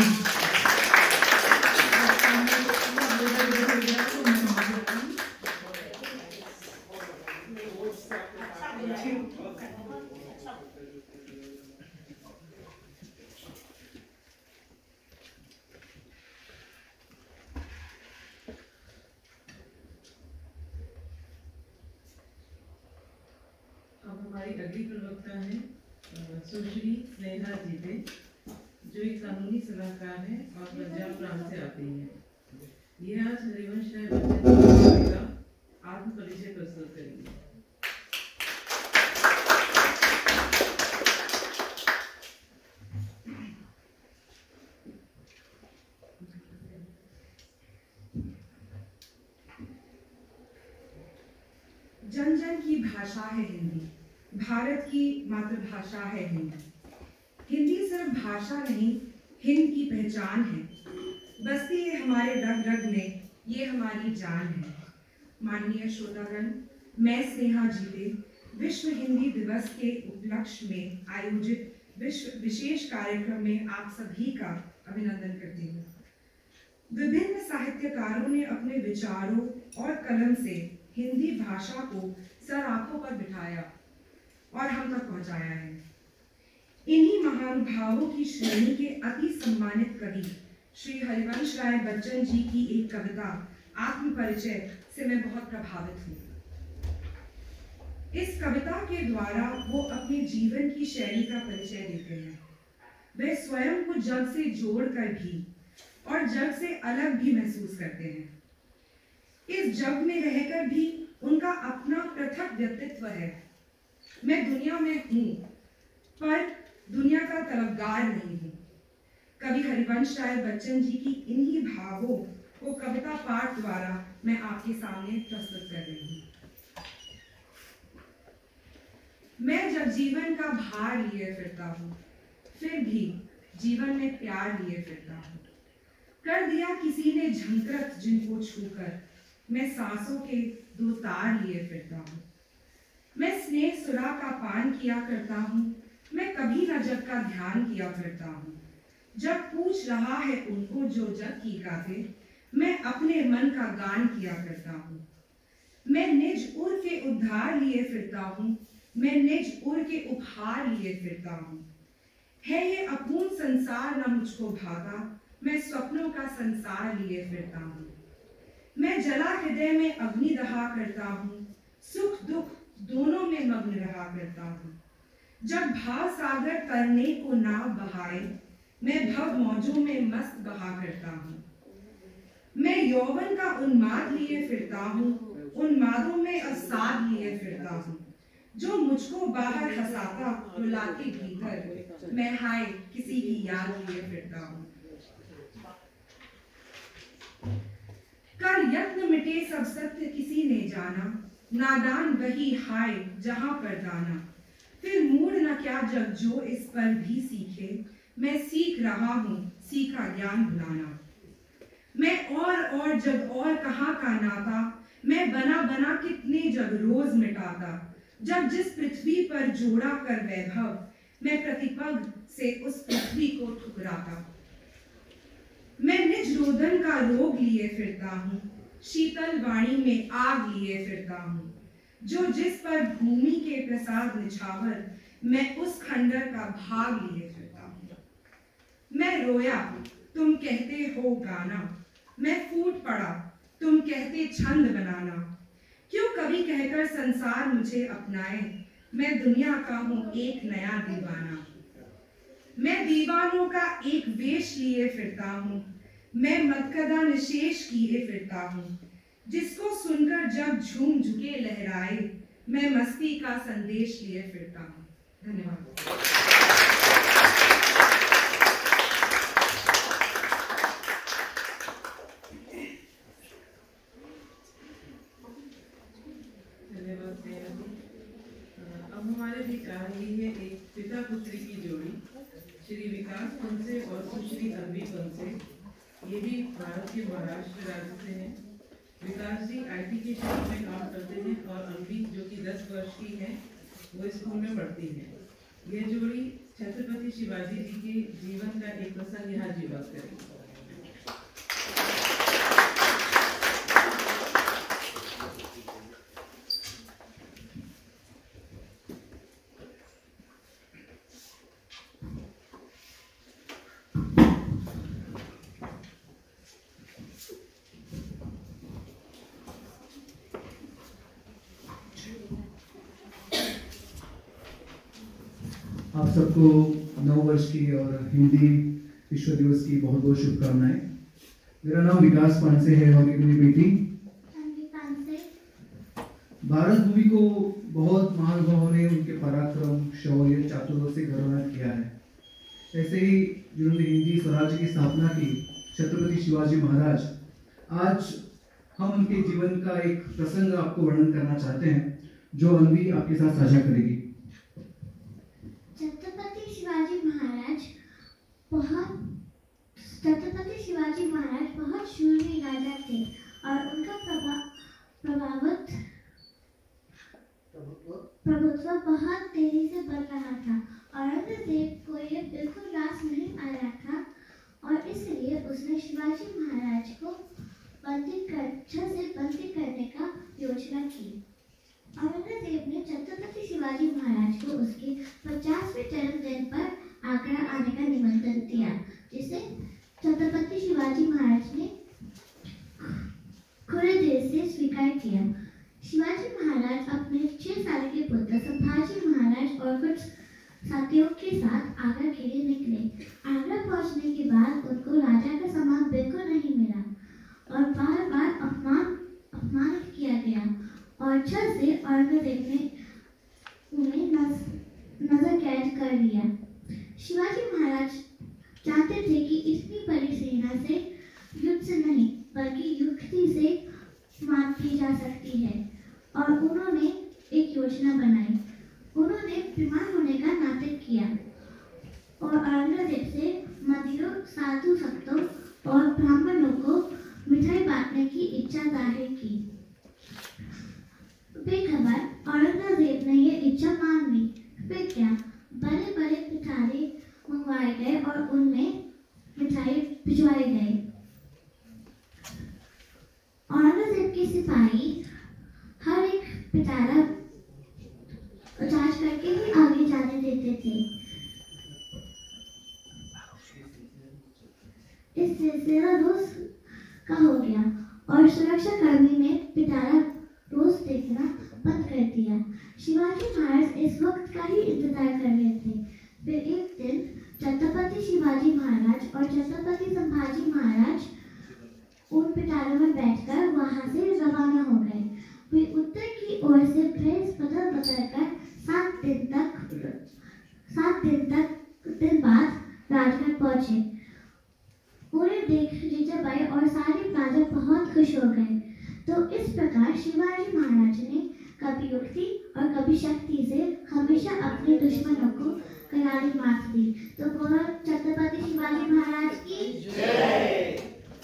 हमारी अगली प्रवक्ता है सुश्री स्नेहा जीते, जो एक कानूनी सलाहकार है और पंजाब प्रांत से आती हैं। ये आज हरिवंश राय बच्चन का आत्म परिचय प्रस्तुत करेंगे। जन जन की भाषा है हिंदी, भारत की मातृभाषा है हिंदी। हिंदी सिर्फ भाषा नहीं, हिंद की पहचान है, बसती है हमारे रग रग में, ये हमारी जान है। माननीय श्रोतागण, मैं स्नेहा जीते विश्व हिंदी दिवस के उपलक्ष्य में आयोजित विश्व विशेष कार्यक्रम में आप सभी का अभिनंदन करती हूँ। विभिन्न साहित्यकारों ने अपने विचारों और कलम से हिंदी भाषा को सर आंखों पर बिठाया और हम तक पहुंचाया है। इन्हीं महानुभावों की श्रेणी के अति सम्मानित कवि श्री हरिवंश राय बच्चन जी की एक कविता आत्म परिचय से मैं बहुत प्रभावित हूँ। इस कविता के द्वारा वो अपने जीवन की शैली का परिचय देते हैं। वे स्वयं को जग से जोड़कर भी और जग से अलग भी महसूस करते हैं। इस जग में रहकर भी उनका अपना पृथक व्यक्तित्व है। मैं दुनिया में हूँ पर दुनिया का तलबगार नहीं हूँ। कवि हरिवंश राय बच्चन जी की इन्हीं भावों को कविता पाठ द्वारा मैं आपके सामने प्रस्तुत कर रही हूँ। मैं जब जीवन का भार लिए फिरता हूँ, फिर भी जीवन में प्यार लिए फिरता हूँ। कर दिया किसी ने झंकृत जिनको छूकर, मैं सांसों के दो तार लिए फिरता हूँ। मैं स्नेह सुरा का पान किया करता हूँ, मैं कभी न जग का ध्यान किया करता हूँ। जब पूछ रहा है उनको जो जग की गाते, मैं अपने मन का गान किया करता हूँ। मैं निज उर के उद्धार लिए फिरता हूँ, मैं निज उर के उपहार लिए फिरता हूँ। है ये अपूर्ण संसार न मुझको भागा, मैं स्वप्नों का संसार लिए फिरता हूँ। मैं जला हृदय में अग्नि दहा करता हूँ, सुख दुख दोनों में मग्न रहा करता हूँ। जब भाव सागर करने को नाव बहाए, मैं भव मौजों में मस्त बहा करता हूँ। मैं यौवन का उन्माद लिए फिरता हूँ, उन्मादों में अवसाद लिए फिरता हूँ। जो मुझको बाहर हंसाता रुलाते भीतर, मैं हाय किसी की याद लिए फिरता हूँ। कर यत्न मिटे सब सत्य किसी ने जाना, नादान वही हाय जहां पर दाना। फिर मूड न क्या जग जो इस पर भी सीखे, मैं सीख रहा हूँ सीखा ज्ञान भुलाना। मैं और और जग और कहाँ का नाता, मैं बना बना कितने जग रोज मिटाता। जब जिस पृथ्वी पर जोड़ा कर वैभव, मैं प्रतिपग से उस पृथ्वी को ठुकराता। मैं निज रोदन का रोग लिए फिरता हूँ, शीतल वाणी में आग लिए फिरता हूँ। जो जिस पर भूमि के प्रसाद निछावर, मैं उस खंडर का भाग लिए फिरता हूँ। मैं रोया तुम कहते हो गाना, मैं फूट पड़ा तुम कहते छंद बनाना। क्यों कवि कहकर संसार मुझे अपनाए, मैं दुनिया का हूँ एक नया दीवाना। मैं दीवानों का एक वेश लिए फिरता हूँ, मैं मदकदा निशेष किए फिरता हूँ। जिसको सुनकर जब झूम झुके लहराए, मैं मस्ती का संदेश लिए फिरता हूँ। धन्यवाद। धन्यवाद स्नेहा जी। अब हमारे बीच आ रही है एक पिता पुत्री की जोड़ी, श्री विकास पंसे और सुश्री अरवी पंसे। ये भी भारत के महाराष्ट्र राज्य से हैं। विकास जी आईटी के क्षेत्र में काम करते हैं और अरवी जो कि दस वर्ष की है वो स्कूल में पढ़ती है। यह जोड़ी छत्रपति शिवाजी जी के जीवन का एक प्रसंग यहाँ जीवंत करेगी। आप सबको नव वर्ष की और हिंदी विश्व दिवस की बहुत बहुत शुभकामनाएं। मेरा नाम विकास पांसे है और ये मेरी बेटी भारत भूमि को बहुत महानुभावों ने उनके पराक्रम शौर्य चातुर्य से गौरवान्वित किया है। ऐसे ही जिन्होंने हिंदी स्वराज्य की स्थापना की, छत्रपति शिवाजी महाराज, आज हम उनके जीवन का एक प्रसंग आपको वर्णन करना चाहते हैं जो अनवी आपके साथ साझा करेगी। छत्रपति शिवाजी महाराज बहुत छत्रपति शिवाजी महाराज बहुत शूरवीर राजा थे और उनका प्रभा प्रभावित प्रभुत्व बहुत तेजी से बढ़ रहा था। औरंगजेब को यह बिल्कुल रास नहीं आ रहा था और इसलिए उसने शिवाजी महाराज को बंदी कर छत से बंदी करने का योजना की। औरंगजेब ने छत्रपति शिवाजी महाराज को उसके पचासवें जन्मदिन पर आगरा आने का निमंत्रण दिया, जिसे छत्रपति शिवाजी महाराज ने खुले दिल से स्वीकार किया। शिवाजी महाराज अपने छह साल के पुत्र संभाजी महाराज और कुछ साथियों के साथ आगरा के लिए निकले। आगरा पहुंचने के बाद उनको राजा का सम्मान बिल्कुल नहीं मिला और बार बार अपमान अपमानित किया गया और छल से औरंगजेब ने उन्हें नजर कैद कर लिया। शिवाजी महाराज चाहते थे कि इतनी बड़ी सेना से युद्ध से नहीं बल्कि युक्ति से मात की जा सकती है और उन्होंने एक योजना बनाई। उन्होंने बीमार होने का नाटक किया और औरंगजेब से मंदिरों, साधु संतों और ब्राह्मणों को मिठाई बांटने की इच्छा जाहिर की। बेखबर औरंगजेब ने यह इच्छा मान ली। फिर क्या, बड़े बड़े पिटारे मंगवाए गए और उनमें मिठाई भिजवाए गए। औरंगजेब के सिपाही हर एक पिटारा जांच करके ही आगे जाने देते थे। इस सिलसिला रोज का हो गया और सुरक्षा कर्मी ने पिटारा रोज देखना बंद कर दिया। शिवाजी महाराज इस वक्त का ही इंतजार कर रहे थे। फिर एक दिन छत्रपति शिवाजी महाराज और छत्रपति संभाजी महाराज उन पिटारों में बैठकर वहां से रवाना हो गए। वे उत्तर की ओर से प्रेस बदल बदल कर सात दिन तक सात दिन तक दिन बाद राजगढ़ पहुंचे। उन्हें देख जीजाबाई और सारे राजा बहुत खुश हो गए। तो इस प्रकार शिवाजी महाराज ने कभी युक्ति और कभी शक्ति से हमेशा अपने दुश्मनों को करारी मात दी। तो बोलो छत्रपति शिवाजी महाराज की जय।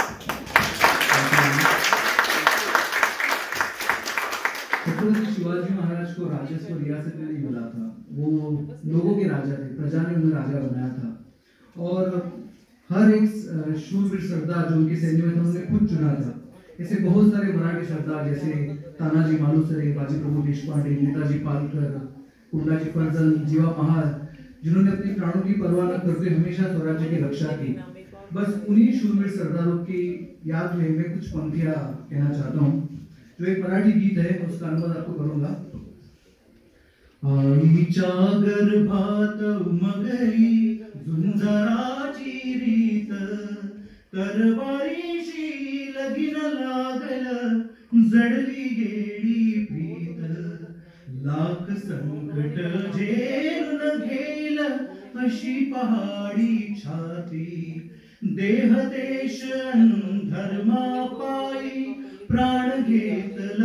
छत्रपति शिवाजी महाराज को राजस्व रियासत में नहीं मिला था, वो लोगों के राजा थे, प्रजा ने उन्हें राजा बनाया था और हर एक शूरवीर सरदार जो उनके सैन्य में था उन्होंने खुद चुना था। ऐसे बहुत सारे मराठी सरदार जैसे तानाजी मालुसरे, बाजी प्रभु देशपांडे, नेताजी पालकर, कुंडाजी फर्जन, जीवा पहाड़, जिन्होंने अपने प्राणों की परवाह न करते हमेशा स्वराज्य की रक्षा की। बस उन्हीं शूरवीर सरदारों की याद में मैं कुछ पंक्तियां कहना चाहता हूँ। जो एक मराठी गीत है उसका अनुवाद आपको करूंगा। आईच्या गर्भात उमगली झुंजराची रीत, तरवारीशी लगीन लागल जडली गेली प्रीत, लाख संकट झेलून घेल अशी पहाडी छाती, देह देश धर्मा पायी प्राण घेतल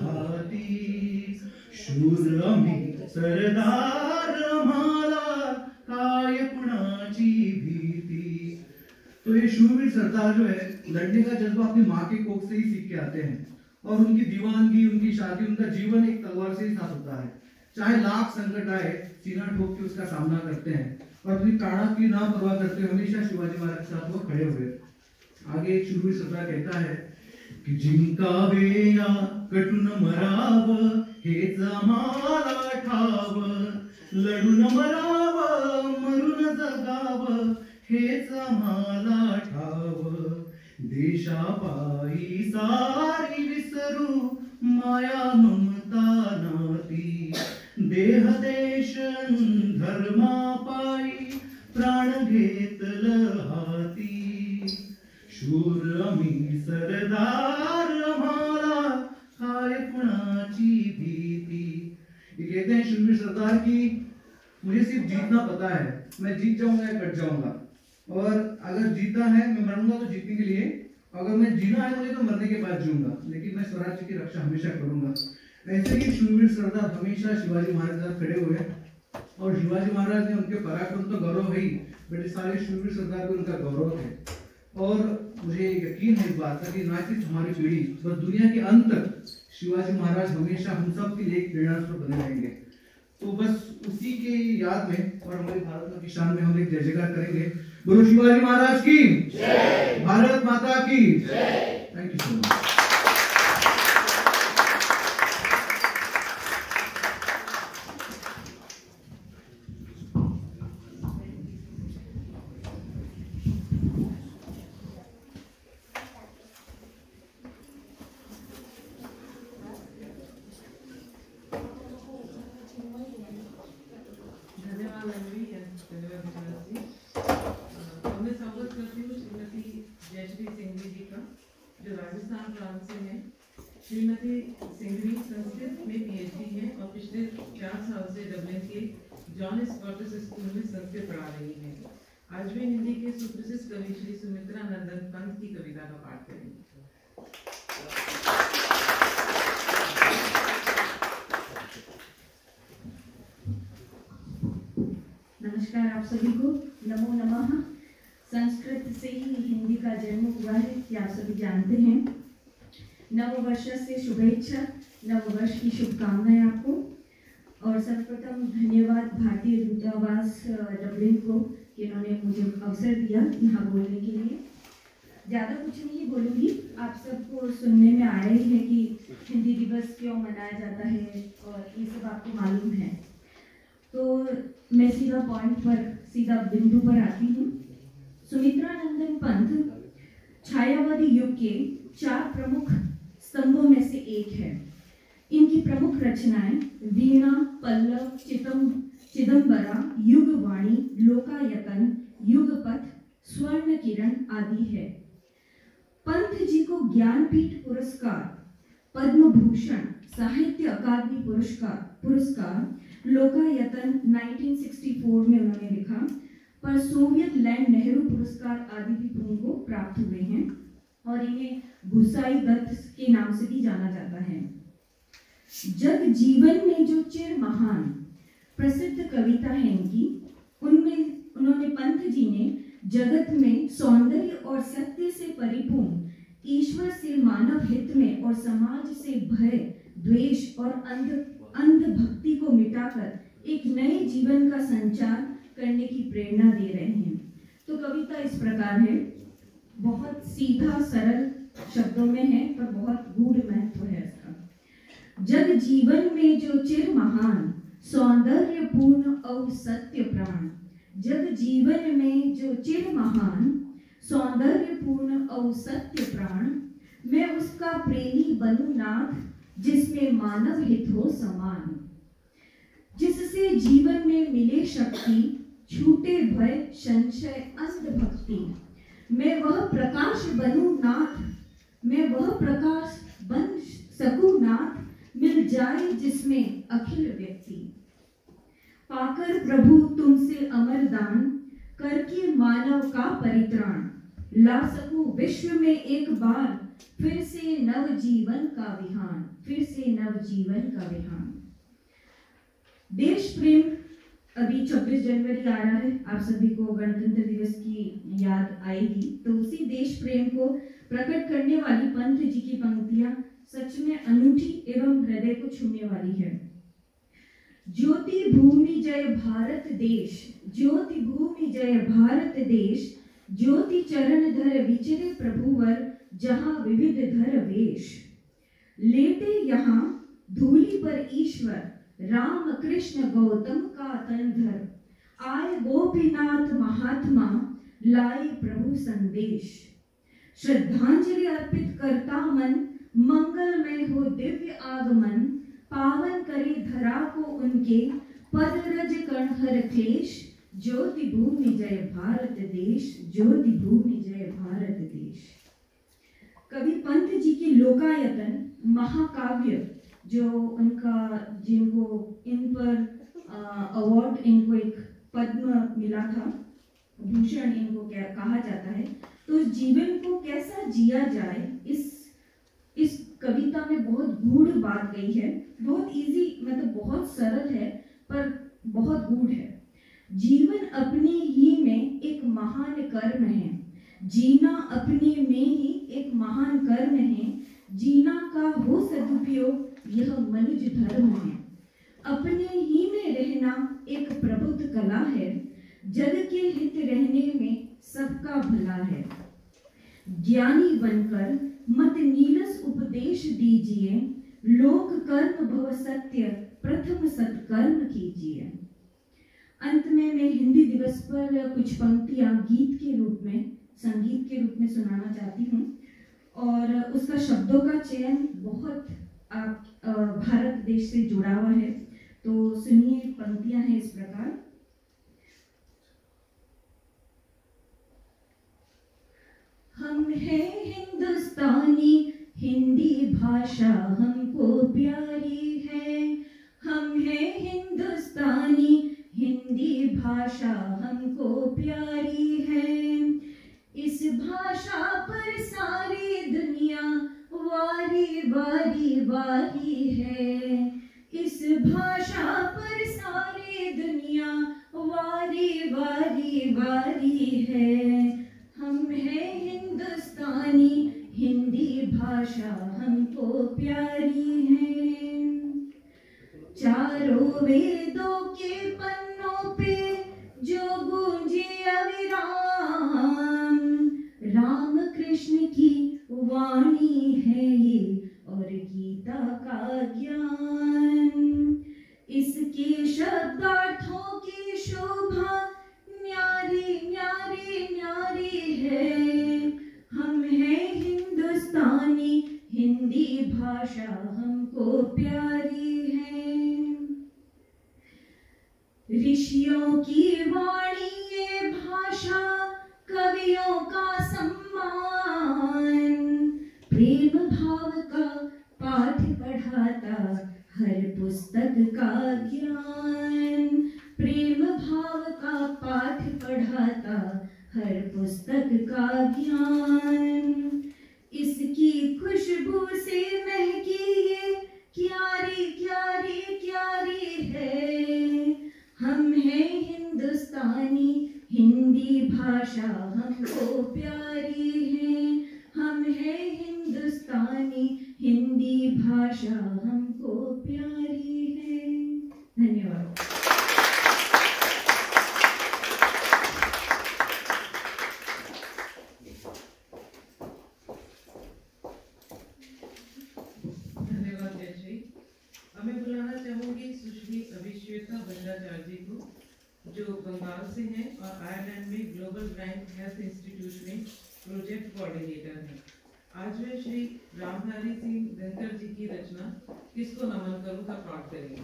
हाती, शूर आम्ही सरदार आम्हाला काय कुणाची भीती। तो ये शूरवीर सरदार जो है लड़ने का जज्बा अपनी माँ के कोख से ही सीख के आते हैं और उनकी दीवानगी, उनकी शादी, उनका जीवन एक तलवार से ही साथ होता है। चाहे लाख संकट आए सीना ठोक के उसका सामना करते हैं और अपनी प्राणों की ना परवाह करते हुए हमेशा शिवाजी महाराज के साथ वो खड़े हुए। आगे एक शूरवीर सरदार कहता है कि जिंकावे या कटून मराव हेच आम्हाला ठाव, लढून मराव मरून जगाव हेच आम्हाला ठाव, देशापायी सारी विसरू माया ममता नाती, देह देश धर्मापायी प्राण घेतल हाती, शूर आम्ही सरदार आम्हाला काय कुणाची भीती। ये कहते हैं शूरवीर सरदार की मुझे सिर्फ जीतना पता है, मैं जीत जाऊंगा या कट जाऊंगा, और अगर जीता है मैं मरूंगा तो जीतने के लिए, अगर मैं जीना है मुझे तो मरने के बाद जीऊंगा, लेकिन मैं स्वराज्य की रक्षा हमेशा करूंगा। ऐसे ही शूरवीर सरदार हमेशा शिवाजी महाराज के साथ खड़े हुए और शिवाजी महाराज ने उनके पराक्रम तो गौरव है ही, बड़े सारे शूरवीर सरदार को उनका गौरव है। और मुझे यकीन है इस बात का कि ना सिर्फ हमारी पीढ़ी बस दुनिया के अंत तक शिवाजी महाराज हमेशा हम सब के लिए एक प्रेरणास्रोत बने रहेंगे। तो बस उसी के याद में और हमारे भारत माता की शान में हम एक जय जयकार करेंगे। बोलो शिवाजी महाराज की जय, भारत माता की जय। Thank you so much. धन्यवाद। चार साल से डबलिन के जॉन स्कॉटिस स्कूल में संस्कृत पढ़ा रही हैं। आज वे हिंदी के सुप्रसिद्ध कवि श्री सुमित्रा नंदन पंत की कविता का पाठ करेंगे। नमस्कार आप सभी को, नमो नमः। संस्कृत से ही हिंदी का जन्म हुआ है कि आप सभी जानते हैं। नववर्ष से शुभेच्छा, नववर्ष की शुभकामनाएं आपको। और सर्वप्रथम धन्यवाद भारतीय दूतावास डबलिन को कि इन्होंने मुझे अवसर दिया यहाँ बोलने के लिए। ज़्यादा कुछ नहीं बोलूँगी, आप सबको सुनने में आया ही है कि हिंदी दिवस क्यों मनाया जाता है और ये सब आपको मालूम है। तो मैं सीधा पॉइंट पर, सीधा बिंदु पर आती हूँ। सुमित्रा नंदन पंत छायावादी युग के चार प्रमुख स्तंभों में से एक है। इनकी प्रमुख रचनाएं वीणा, पल्लव, चिदम चिदम्बरा, युगवाणी, लोकायतन, युगपथ, स्वर्ण किरण आदि है। पंत जी को ज्ञानपीठ पुरस्कार, पद्म भूषण, साहित्य अकादमी पुरस्कार पुरस्कार लोकायतन उन्नीस सौ चौंसठ में उन्होंने लिखा, पर सोवियत लैंड नेहरू पुरस्कार आदि भी उनको प्राप्त हुए हैं और इन्हें भूसाई दत्त के नाम से भी जाना जाता है। जग जीवन में जो चिर महान प्रसिद्ध कविता है इनकी, उनमें उन्होंने पंत जी ने जगत में सौंदर्य और सत्य से परिपूर्ण, ईश्वर से मानव हित में और समाज से भय, द्वेष और अंध अंध भक्ति को मिटाकर एक नए जीवन का संचार करने की प्रेरणा दे रहे हैं। तो कविता इस प्रकार है, बहुत सीधा सरल शब्दों में है पर बहुत गूढ़ महत्व है इसका। जग जीवन में जो चिर महान, सौंदर्य पूर्ण और सत्य प्राण। जग जीवन में जो चिर महान, सौंदर्य पूर्ण और सत्य प्राण। मैं उसका प्रेमी बनूं नाथ, जिसमें मानव हित हो समान। जिससे जीवन में मिले शक्ति, छूटे भय संशय अंध भक्ति। मैं वह प्रकाश बनूं नाथ, मैं वह प्रकाश बन सकूं नाथ, मिल जाए जिसमें अखिल व्यक्ति। पाकर प्रभु तुमसे अमर दान, करके मानव का परित्राण। ला सकूं विश्व में एक बार, फिर से नव जीवन का विहान, फिर से नव जीवन का विहान। देश प्रेम, अभी छब्बीस जनवरी आ रहा है, आप सभी को गणतंत्र दिवस की याद आएगी। तो उसी देश प्रेम को प्रकट करने वाली पंत जी की पंक्तियां सच में अनूठी एवं हृदय को छूने वाली है। ज्योति भूमि जय भारत देश, ज्योति भूमि जय भारत देश। ज्योति चरण धर विचरे प्रभुवर, जहां विविध धर वेश। लेटे यहाँ धूलि पर ईश्वर, राम कृष्ण गौतम का तन धर। आए गोपीनाथ महात्मा, लाए प्रभु संदेश। श्रद्धांजलि अर्पित करता मन, मंगलमय हो दिव्य आगमन। पावन करे धरा को उनके, पद रज कण हर क्लेश। ज्योति भूमि जय भारत देश, ज्योति भूमि जय भारत देश। कवि पंत जी की लोकायतन महाकाव्य, जो उनका, जिनको इन पर अवार्ड, इनको एक पद्म मिला था, भूषण इनको क्या कहा जाता है। तो जीवन को कैसा जिया जाए, इस इस कविता में बहुत गूढ़ बात गई है। बहुत इजी, मतलब बहुत सरल है पर बहुत गूढ़ है। जीवन अपने ही में एक महान कर्म है, जीना अपने में ही एक महान कर्म है। जीना का हो सदुपयोग, यह मनुज धर्म है। अपने ही में रहना एक प्रबुद्ध कला है, जग के हित रहने में सबका भला है। ज्ञानी बनकर मत नीरस उपदेश दीजिए, लोक कर्म भव सत्य प्रथम सत्कर्म कीजिए। अंत में मैं हिंदी दिवस पर कुछ पंक्तियां गीत के रूप में, संगीत के रूप में सुनाना चाहती हूँ और उसका शब्दों का चयन बहुत आप भारत देश से जुड़ा हुआ है। तो सुनिए, पंक्तियां हैं इस प्रकार। हम हैं हिंदुस्तानी, हिंदी भाषा हमको प्यारी है। हम हैं भाषा पर सारी दुनिया वारी वारी वारी है। हम हैं हिंदुस्तानी, हिंदी भाषा हमको प्यारी है। चारों वेदों के पन्नों पे जो गूंजे अविराम, राम कृष्ण की वाणी है ये और गीता का ज्ञान। इसके शब्दार्थों की शोभा न्यारी न्यारी न्यारी है। हम हैं हिंदुस्तानी, हिंदी भाषा हमको प्यारी है। ऋषियों की वाणी ये भाषा, कवियों का सम्मान, प्रेम भाव का पाठ पढ़ाता हर पुस्तक का ज्ञान। प्रेम भाव का पाठ पढ़ाता हर पुस्तक का ज्ञान। इसकी खुशबू से महकी ये क्यारी क्यारी क्यारी है। हम हैं हिंदुस्तानी, हिंदी भाषा हमको प्यारी है। हम हैं हिंदुस्तानी, हिंदी भाषा हमको प्यारी है। धन्यवाद। धन्यवाद जयश्री। अब मैं बुलाना चाहूंगी सुश्री अभिश्वेता भट्टाचार्य जी को, जो बंगाल से हैं और आयरलैंड में ग्लोबल रैंक हेल्थ इंस्टीट्यूट में प्रोजेक्ट कोऑर्डिनेटर हैं। आज वे श्री रामधारी सिंह दिनकर जी की रचना किसको नमन करूं का पाठ करेंगे।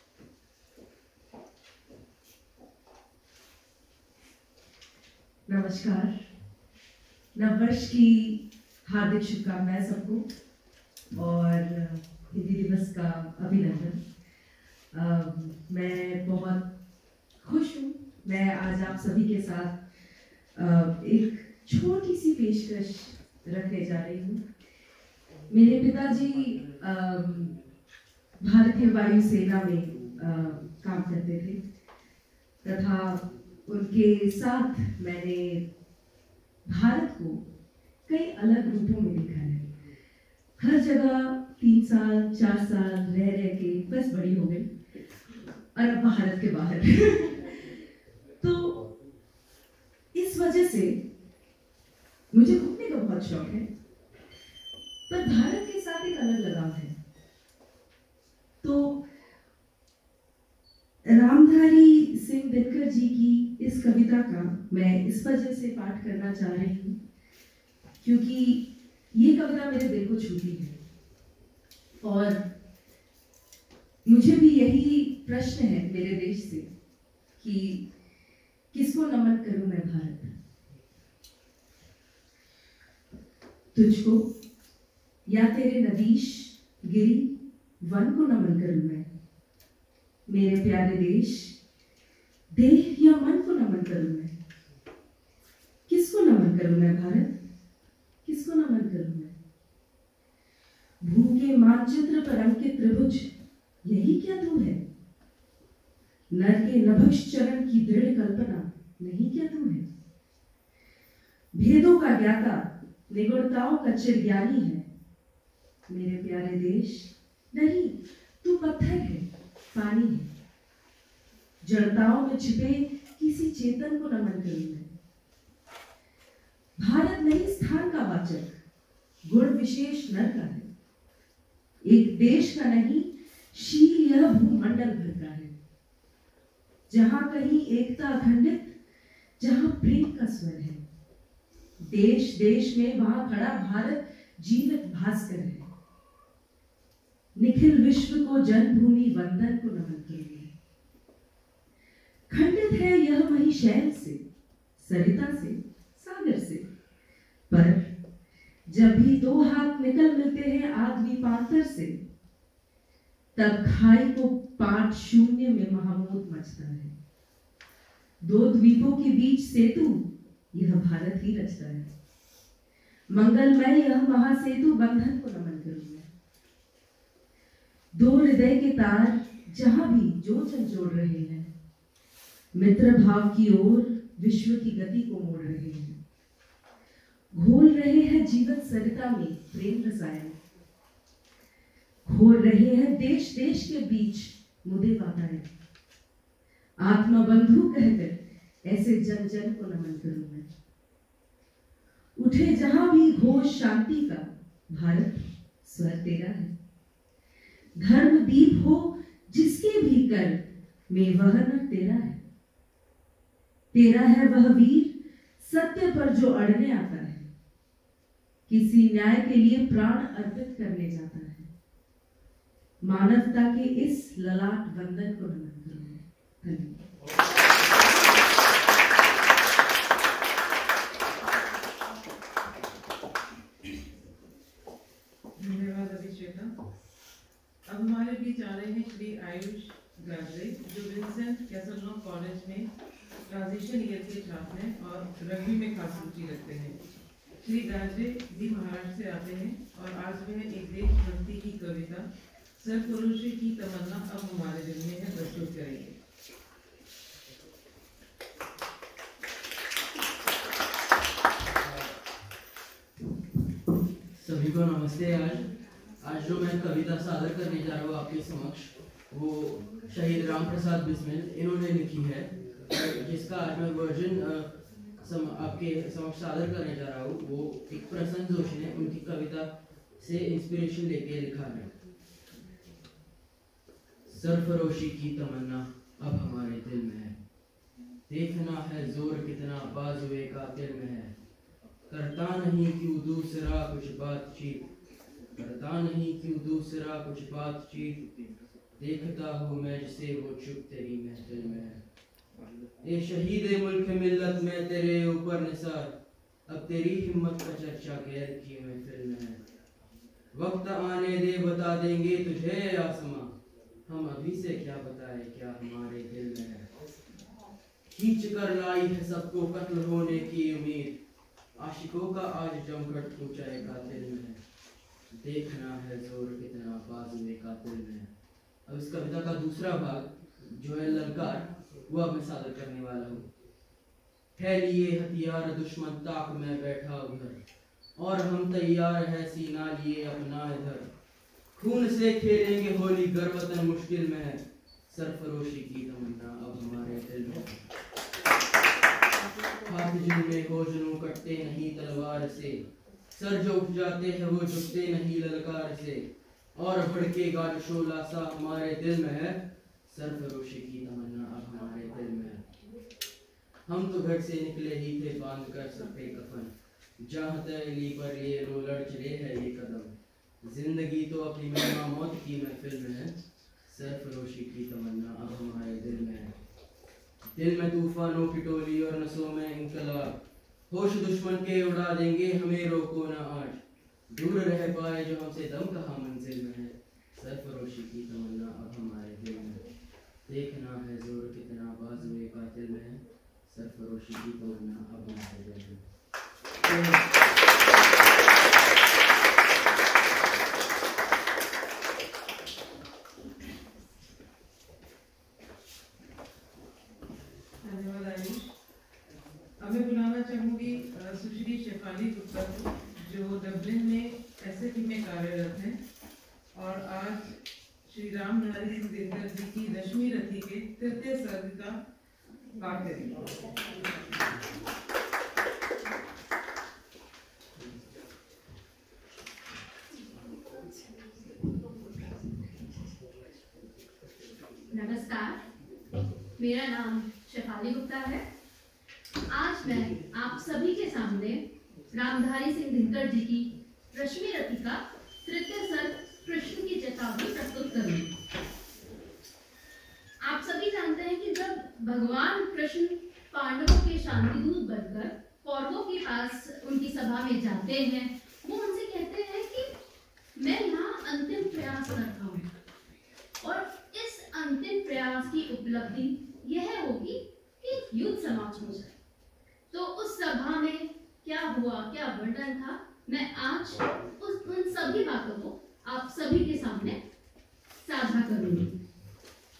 नमस्कार, नववर्ष की हार्दिक शुभकामनाएं सबको और हिंदी दिवस का अभिनंदन। uh, मैं बहुत खुश हूँ। मैं आज आप सभी के साथ uh, एक छोटी सी पेशकश रखने जा रही हूँ। मेरे पिताजी uh, भारतीय वायुसेना में uh, काम करते थे तथा उनके साथ मैंने भारत को कई अलग रूपों में देखा है। हर जगह तीन साल चार साल रह रह के बस बड़ी हो गई और अब भारत के बाहर तो इस वजह से मुझे घूमने का बहुत शौक है, पर भारत के साथ एक अलग लगाव है। तो रामधारी सिंह दिनकर जी की इस कविता का मैं इस वजह से पाठ करना चाह रही हूँ क्योंकि ये कविता मेरे दिल को छूती है और मुझे भी यही प्रश्न है मेरे देश से कि किसको नमन करूं मैं भारत। तुझको या तेरे नदीश गिरी वन को नमन करूं मैं, मेरे प्यारे देश देह या मन को नमन करूं मैं। किसको नमन करूं मैं भारत, किसको नमन करूं मैं। भू के मानचित्र पर अंकित त्रिभुज यही क्या तू है। नर के नभक्ष चरण की दृढ़ कल्पना नहीं क्या तू है। भेदों का ज्ञाता निगुणताओं का चिरज्ञानी है, मेरे प्यारे देश नहीं तू पत्थर है पानी है। जड़ताओं में छिपे किसी चेतन को नमन करूं मैं। भारत नहीं स्थान का वाचक गुण विशेष नर का है। एक देश का नहीं शील यह भूमंडल भर का है। जहां कहीं एकता अखंडित, जहां प्रेम का स्वर है। देश देश में वहां खड़ा भारत जीवित भास्कर है। निखिल विश्व को जन्मभूमि वंदन को नमन करूंगी। खंडित है यह वही शैल से, सरिता से, सागर से, पर जब भी दो हाथ निकल मिलते हैं आदमी पांतर से, तब खाई को पांच शून्य में महामोद मचता है। दो द्वीपों के बीच सेतु यह भारत ही रचता है। मंगलमय यह महासेतु बंधन को नमन करूंगा। दो हृदय के तार जहां भी जो झंझोड़ रहे हैं, मित्र भाव की ओर विश्व की गति को मोड़ रहे हैं, घोल रहे हैं जीवन सरिता में प्रेम रसायन, घोल रहे हैं देश देश के बीच मुदे वातायन। आत्मबंधु कहकर ऐसे जन जन को नमन करूं मैं। उठे जहां भी घोष शांति का, भारत स्वर तेरा है। धर्म दीप हो जिसके भी कर में वह न तेरा है। तेरा है वह वीर सत्य पर जो अड़ने आता है, किसी न्याय के लिए प्राण अर्पित करने जाता है। मानवता के इस ललाट वंदन को नमन करूं मैं। धन्यवाद। धन्यवाद अभिषेका। अब हमारे बीच आ रहे हैं श्री आयुष गाजरे, जो विंसेंट कैसलनॉ कॉलेज में ट्रांजिशन ईयर के छात्र हैं और रग्बी में खास रुचि रखते हैं। श्री गाजरे जी महाराष्ट्र से आते हैं और आज वह एक देशभक्ति की कविता सरफरोशी की तमन्ना अब हमारे दिल में है प्रस्तुत करेंगे। सभी को नमस्ते। आज आज जो मैं कविता सादर करने जा रहा हूँ आपके समक्ष, वो शहीद राम प्रसाद बिस्मिल इन्होंने लिखी है, जिसका आज मैं वर्जन सम, आपके समक्ष सादर करने जा रहा हूँ। वो एक प्रसन्न जोशी ने उनकी कविता से इंस्पिरेशन लेके लिखा है। सरफरोशी की तमन्ना अब हमारे दिल में है, देखना है जोर कितना बाजुए कातिल में है। करता नहीं क्यों दूसरा कुछ बातचीत, करता नहीं क्यों दूसरा कुछ बातचीत, देखता हूँ मैं जिसे वो चुप तेरी महफिल में है। ये शहीद मुल्क मिल्लत में तेरे ऊपर निसार, अब तेरी हिम्मत का चर्चा गैर की महफिल में है। वक्त आने दे बता देंगे तुझे आसमां, हम अभी से क्या बताए क्या हमारे दिल में है। खींच कर लाई है सबको कत्ल होने की उम्मीद, आशिकों का आज जमघट ऊंचाई कातिल में है। देखना है जोर कितना बाजुए कातिल में है। अब इस कविता का दूसरा भाग जो है ललकार, वो अब मैं सादर करने वाला हूँ। है लिए हथियार दुश्मन ताक में बैठा उधर, और हम तैयार है सीना लिए अपना इधर। खून से खेलेंगे होली गर्वतन मुश्किल में है, सरफरोशी की तमन्ना अब हमारे दिल में। हाथ जिनमें हो जुनूं कटते नहीं तलवार से, सर जो उठ जाते हैं वो झुकते नहीं ललकार से। और भड़केगा जो शोला सा हमारे दिल में है, सरफरोशी की तमन्ना अब हमारे दिल में है। हम तो घर से निकले ही थे बांध कर सर पे कफन, जहाँ तैली पर ये रो लड़ चले है ये कदम। जिंदगी तो अपनी महिमा मौत की महफिल में है, सरफरोशी की तमन्ना अब हमारे दिल में है। दिल में तूफानों की टोली और नसों में इंकलाब, होश दुश्मन के उड़ा देंगे हमें रोको ना आज। दूर रह पाए जो हमसे दम कहाँ मंजिल में है, सरफरोशी की तमन्ना अब हमारे दिल में है। देखना है जोर कितना बाजुए कातिल में है, सरफरोशी की तमन्ना अब हमारे दिल में है। धन्यवाद आयुष। अब मैं बुलाना चाहूंगी सुश्री शेफाली गुप्ता को, जो डबलिन में एसएफई में कार्यरत हैं और आज श्री राम बिहारी सिंह दिनकर जी की रश्मि रथी के तृतीय सर्ग का पाठ करेंगे। नमस्कार, मेरा नाम शेफाली गुप्ता है। आज मैं आप सभी के सामने रामधारी सिंह दिनकर जी की रश्मि रथी का तृतीय सर्ग कृष्ण की चेतावनी प्रस्तुत करूंगी। आप सभी जानते हैं कि जब भगवान कृष्ण पांडवों के शांति दूत बनकर कौरवों के पास उनकी सभा में जाते हैं, वो उनसे कहते हैं कि मैं यहाँ अंतिम प्रयास करता हूँ और इस अंतिम प्रयास की उपलब्धि यह होगी कि युद्ध समाप्त हो जाए। तो उस सभा में क्या हुआ, क्या वर्णन था, मैं आज उस उन सभी बातों को आप सभी के सामने साझा करूंगी।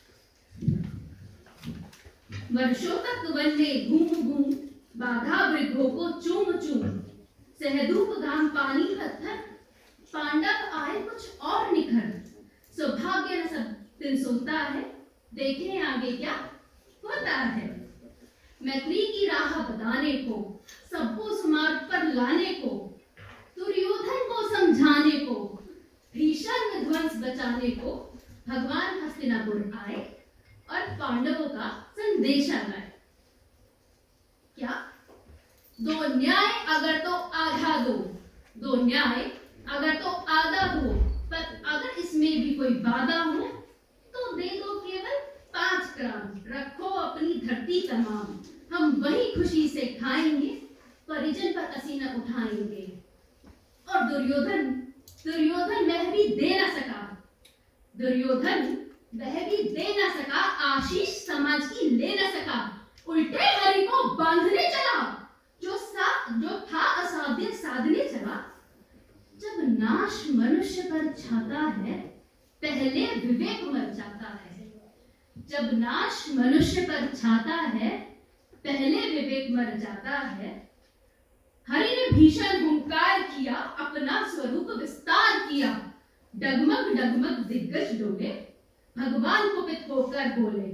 वर्षों तक वन में घूम घूम बाधा वृक्षों को चूम चूम सहधूप घाम पानी पत्थर पांडव आए कुछ और निखर सौभाग्य न सब दिन सोता है देखें आगे क्या होता है मैत्री की राह बताने को सबको सुमार्ग पर लाने को दुर्योधन को समझाने को भीषण विध्वंस बचाने को भगवान हस्तिनापुर आए और पांडवों का संदेशा लाए। क्या दो न्याय अगर तो आधा दो दो न्याय अगर तो आधा हो पर अगर इसमें भी कोई बाधा हो तो दे दो केवल पांच ग्राम रखो अपनी धरती तमाम हम वही खुशी से खाएंगे परिजन पर असीना उठाएंगे। और दुर्योधन दुर्योधन वह भी दे न सका दुर्योधन वह भी दे न सका आशीष समाज की ले न सका उल्टे हरि को बांधने चला जो सा जो था असाध्य साधने चला। जब नाश मनुष्य पर छाता है पहले विवेक मर जाता है जब नाश मनुष्य पर छाता है पहले विवेक मर जाता है। हरि ने भीषण हुंकार किया अपना स्वरूप विस्तार किया डगमग डगमग दिग्गज डोले भगवान कुपित होकर बोले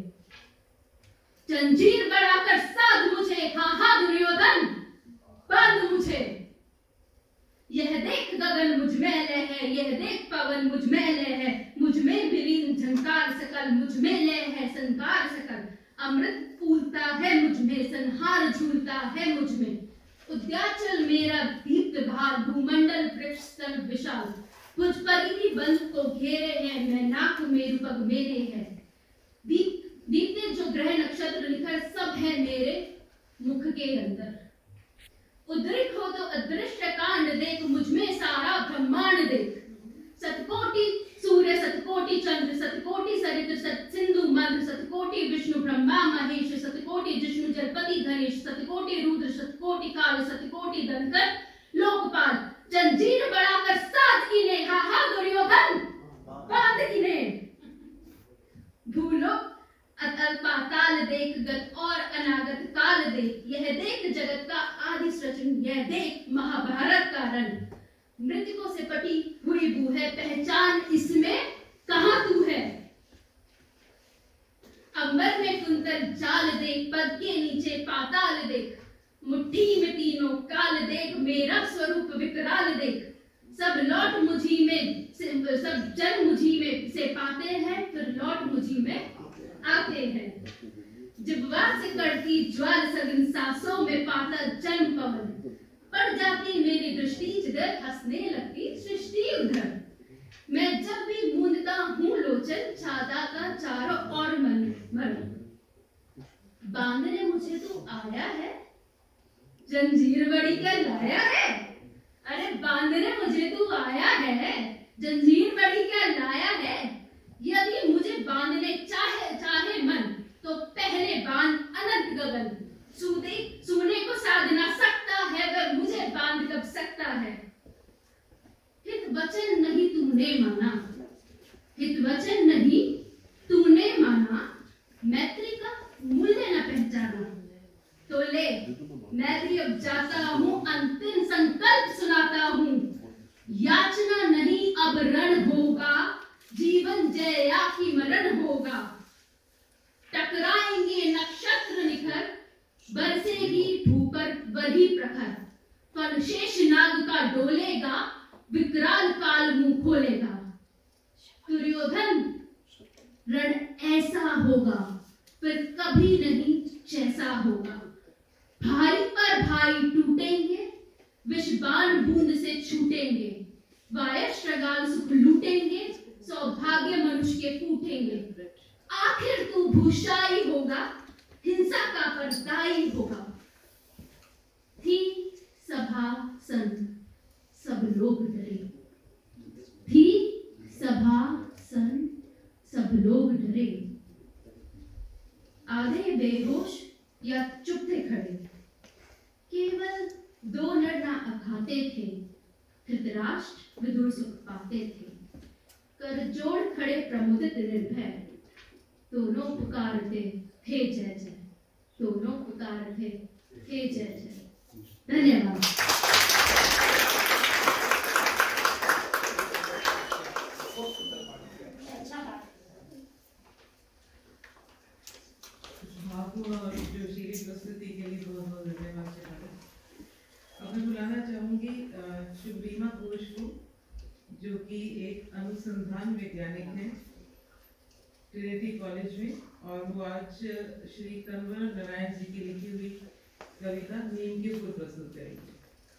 जंजीर बढ़ाकर साध मुझे हाँ हाँ दुर्योधन बांध मुझे। यह देख गगन मुझ में लय है यह देख पवन मुझ में लय है मुझ में विलीन झंकार सकल मुझ में लय है संकार सकल अमृत फूलता है मुझ में संहार झूलता है मुझ में उद्याचल मेरा दीप्त भार भूमंडल वृक्ष स्तन विशाल मुझ परिधि बंध को घेरे हैं मैं नाक मेरु पग मेरे है दीप दीप्ते जो ग्रह नक्षत्र निखर सब है मेरे मुख के अंदर। उद्रिक हो तो अदृश्य कांड देख मुझ में सारा ब्रह्मांड देख सतकोटि सूर्य सतकोटि चंद्र सतकोटि सरित सत सिंधु मंद्र सतकोटि विष्णु ब्रह्मा महेश सतकोटि जिष्णु जलपति धनेश सतकोटि रुद्र सतकोटि काल सतकोटि दंकर लोकपाल जंजीर बढ़ाकर साथ इन्हें हा हा दुर्योधन बांध इन्हें। भूलो अतल पाताल देख गत और अनागत काल देख यह देख जगत का आदि सृजन यह देख महाभारत का रण मृतकों से पटी हुई बू है पहचान इसमें कहां तू है। अंबर में कुंतल जाल देख पद के नीचे पाताल देख मुट्ठी में तीनों काल देख मेरा स्वरूप विकराल देख सब लौट मुझी में सब जन मुझी में से पाते हैं फिर लौट मुझी में आते हैं। जिब्वा से कड़ती ज्वाल सघन सांसों में पाता जन्म पवन पड़ जाती मेरी दृष्टि जिधर हंसने लगती सृष्टि उधर मैं जब भी मूंदता हूँ लोचन छाता का चारों ओर मन मन बांधने मुझे तू आया है जंजीर बड़ी कर लाया है अरे बांधने मुझे तू आया है जंजीर बड़ी क्या लाया है। यदि मुझे बांधने चाहे चाहे मन तो पहले बांध अनंत गगन सूदे सुने को साधना सकता है अगर मुझे बांध कब सकता है। हित वचन नहीं तूने माना हित वचन नहीं तूने माना मैत्री का मूल्य न पहचाना तो ले मैं भी अब जाता हूँ अंतिम संकल्प सुनाता हूँ याचना नहीं अब रण होगा जीवन जय या की मरण होगा टकराएंगे नक्षत्र निखर बरसेगी भूपर वही प्रखर फल शेष नाग का डोलेगा विकराल काल मुंह खोलेगा। दुर्योधन रण ऐसा होगा फिर कभी नहीं जैसा होगा भाई पर भाई टूटेंगे विषबाण बूंद से छूटेंगे वायश्रगाल सुख लूटेंगे सौभाग्य मनुष्य के फूटेंगे आखिर तू भूषाई होगा हिंसा का परदाई होगा। थी सभा सन सब लोग डरे थी सभा सन सब लोग डरे आधे बेहोश या चुप थे खड़े केवल दो नर ना अखाते थे धृतराष्ट्र विदुर सुख पाते थे कर जोड़ खड़े प्रमुदित निर्भय दोनों पुकारते थे जय जय दोनों उतार थे। हे जय जय। धन्यवाद। भावपूर्ण और जोशीली प्रस्तुति के लिए बहुत बहुत धन्यवाद चेतावनी। अब मैं बुलाना चाहूंगी शुभरीमा घोष को, जो कि एक अनुसंधान वैज्ञानिक है ट्रिनिटी कॉलेज में, और वो आज श्री कन्वर नारायण जी की लिखी हुई कविता नीम के फूल प्रस्तुत करेंगे।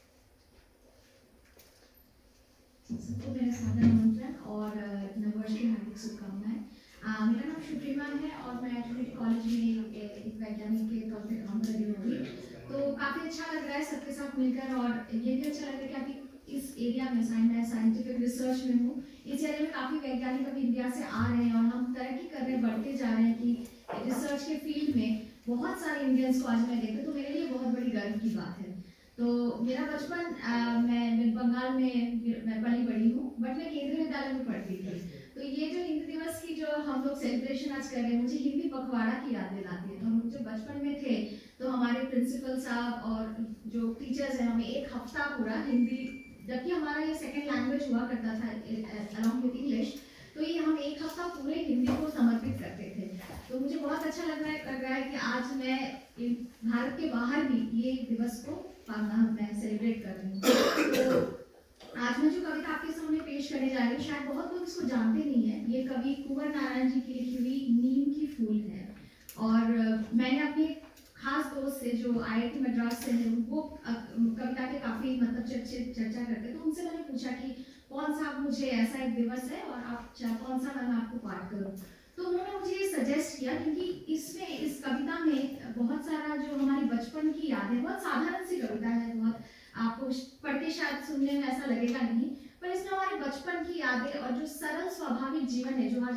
सबको मेरा सादर आमंत्रण और नववर्ष की हार्दिक शुभकामनाएं। मेरा नाम शुभरीमा है और मैं ट्रिनिटी कॉलेज में एक वैज्ञानिक के तौर पे काम कर रही हूँ। तो काफ़ी अच्छा लग रहा है सबके साथ मिलकर, और ये भी अच्छा लग रहा है कि अभी इस एरिया में मैं साइंटिफिक रिसर्च में हूँ। इस एरिया में काफ़ी वैज्ञानिक अभी इंडिया से आ रहे हैं और हम तरक्की कर रहे हैं, बढ़ते जा रहे हैं कि रिसर्च के फील्ड में बहुत सारे इंडियंस को आज मैं देखती हूँ, तो मेरे लिए बहुत बड़ी गर्व की बात है। तो मेरा बचपन मैं बंगाल में मैं पली बड़ी हूँ, बट मैं केंद्रीय विद्यालय में पढ़ती थी। तो ये जो हिंदी दिवस की जो हम लोग सेलिब्रेशन आज कर रहे हैं, मुझे हिंदी पखवाड़ा की याद दिलाती है। तो हम जब बचपन में थे तो हमारे प्रिंसिपल साहब और जो टीचर्स हैं हमें एक हफ्ता पूरा हिंदी, जबकि हमारा ये सेकेंड लैंग्वेज हुआ करता था अलॉन्ग विद इंग्लिश, तो ये हम एक हफ्ता पूरे हिंदी को समर्पित करते थे। तो मुझे बहुत अच्छा लग रहा है लग रहा है कि आज मैं भारत के बाहर भी ये दिवस को मैं सेलिब्रेट कर रही हूँ। तो आज मैं जो कविता आपके सामने पेश करने जा रही हूँ, शायद बहुत लोग इसको जानते नहीं है। ये कवि कुंवर नारायण जी की लिखी हुई नीम की फूल है, और मैंने अपने खास दोस्त से जो आई आई टी मद्रास से है, वो कविता के काफ़ी मतलब चर्चा करते, तो उनसे मैंने पूछा कि कौन सा मुझे ऐसा एक दिवस है और आप कौन सा मैं आपको पाठ करूँ। तो उन्होंने मुझे ये सजेस्ट किया, क्योंकि इसमें इस कविता में बहुत सारा जो हमारी बचपन की यादें, बहुत साधारण सी कविता है, बहुत आपको पढ़ के शायद सुनने में ऐसा लगेगा नहीं, पर इसमें हमारे बचपन की यादें और जो सरल स्वाभाविक जीवन है जो आज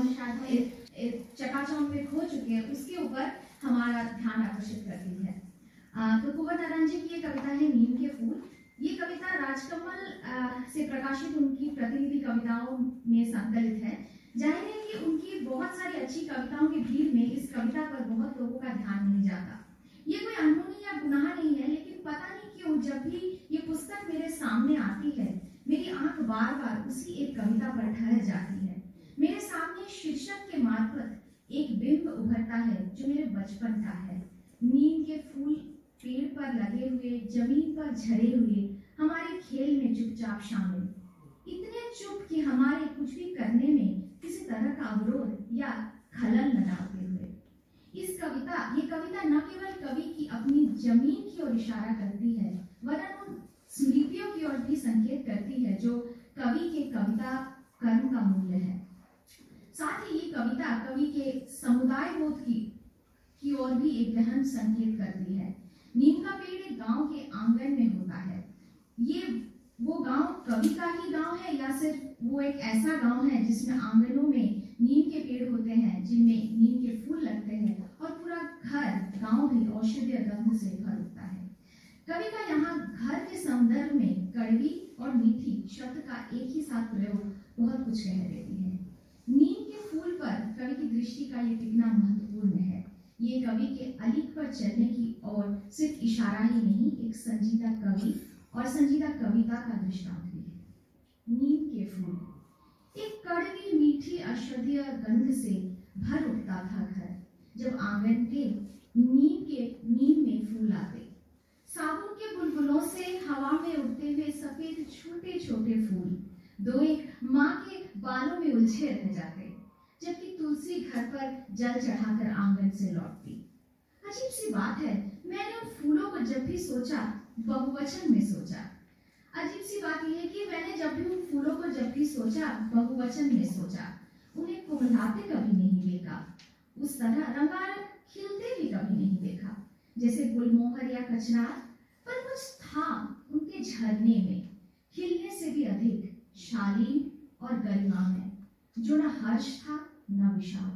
शायद चकाचौंध में खो चुके हैं, उसके ऊपर हमारा ध्यान आकर्षित करती है। आ, तो कुंवर नारायण जी की ये कविता है नीम के फूल। ये कविता राजकमल से प्रकाशित उनकी प्रतिनिधि कविताओं में संकलित है। जाहिर है कि उनकी बहुत सारी अच्छी कविताओं की भीड़ में इस कविता पर बहुत लोगों का ध्यान नहीं जाता। ये कोई अनहोनी या गुनाह नहीं है, लेकिन पता नहीं क्यों जब भी ये पुस्तक मेरे सामने आती है, मेरी आंख बार बार उसी एक कविता पर ठहर जाती है। मेरे सामने शीर्षक के मार्फत एक बिंब उभरता है जो मेरे बचपन का है। नीम के फूल पेड़ पर लगे हुए, जमीन पर झड़े हुए, हमारे खेल में चुपचाप शामिल, इतने चुप कि हमारे कुछ भी करने में किसी तरह का अवरोध या खलल न डालते हुए। इस कविता ये कविता न केवल कवि की अपनी जमीन की ओर इशारा करती है, वरन उन स्मृतियों की ओर भी संकेत करती है जो कवि के कविता कर्म का मूल्य है। साथ ही ये कविता कवि के समुदाय बोध की की ओर भी एक गहन संकेत करती है। नीम का पेड़ एक गांव के आंगन में होता है। ये वो गांव कवि का ही गांव है या सिर्फ वो एक ऐसा गांव है जिसमें आंगनों में नीम के पेड़ होते हैं, जिनमें नीम के फूल लगते हैं और पूरा घर गांव भी औषधीय गंध से भर उठता है। कवि का यहाँ घर के संदर्भ में कड़वी और मीठी शब्द का एक ही साथ प्रयोग बहुत कुछ कह देती है। नीम के फूल पर कवि की दृष्टि का ये टिकना महत्वपूर्ण है। ये कवि के अलिख पर चलने की और सिर्फ इशारा ही नहीं, एक संजीदा कवि और संजीदा कविता का दृष्टांत भी है। नीम के फूल एक कड़वी मीठी औषधीय गंध से भर उठता था घर, जब आंगन के नीम के नीम में फूल आते। साबुन के बुलबुलों से हवा में उड़ते हुए सफेद छोटे छोटे फूल दो एक माँ के बालों में उलझे रह जाते, जबकि तुलसी घर पर जल चढ़ाकर आंगन से लौटती। अजीब सी बात है, मैंने उन फूलों को जब भी सोचा बहुवचन में सोचा। अजीब सी बात यह है कि मैंने जब भी उन फूलों को जब भी सोचा बहुवचन में सोचा। उन्हें कुमलाते कभी नहीं देखा, उस तरह रंगारंग खिलते भी कभी नहीं देखा जैसे गुलमोहर या कचनार, पर कुछ था उनके झरने में, खिलने से भी अधिक शालीन और गरिमा में, जो न हर्ष था न विषाद।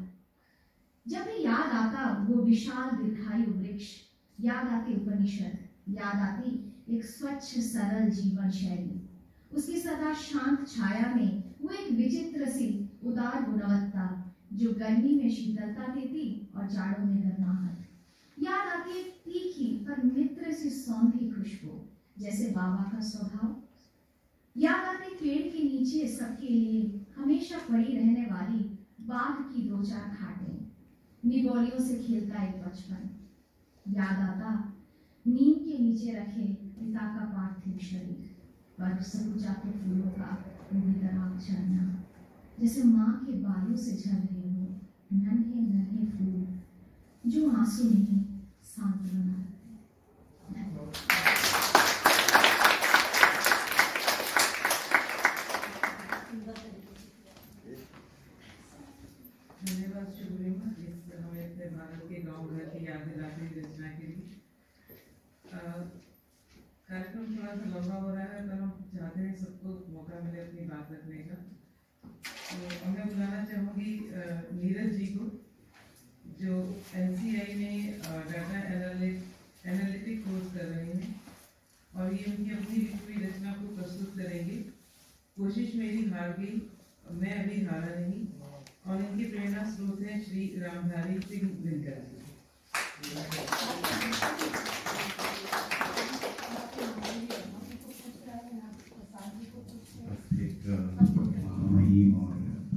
जब भी याद आता वो विशाल दीर्घायु वृक्ष, याद आती उपनिषद, याद आती एक स्वच्छ सरल जीवन शैली, उसकी सदा शांत छाया में वो एक विचित्र सी उदार गुणवत्ता जो गर्मी में शीतलता देती और जाड़ों में गर्माहट। याद के तीखी पर मित्र से सौंधी खुशबू जैसे बाबा का स्वभाव, याद आते पेड़ के नीचे सबके लिए हमेशा पड़ी रहने वाली बाघ की दो चार खाटें, निगोलियों से खेलता एक बचपन, याद आता नीम के नीचे रखे पिता का पार्थिव शरीर पर सड़क जाते फूलों का बेतराब झरना, जैसे माँ के बालों से झड़ रहे हो नन्हे नन्हे फूल जो आंसू नहीं सांत्वना रहे। धन्यवाद शुभ्रिमा, इस हमें अपने भारत के गांव घर की याद दिलाती हुई रचना के लिए। कार्यक्रम थोड़ा सा लंबा हो रहा है पर हम चाहते हैं सबको मौका मिले अपनी बात रखने का। तो मैं बुलाना चाहूँगी नीरज जी को, जो एन सी आई में डाटा एनालिटिक कोर्स कर रहे हैं और ये उनकी अपनी लिखी हुई रचना को प्रस्तुत करेंगे। कोशिश मेरी हार गई, मैं अभी हारा नहीं, और इनके प्रेरणा स्रोत हैं श्री रामधारी सिंह दिनकर जी। महिम और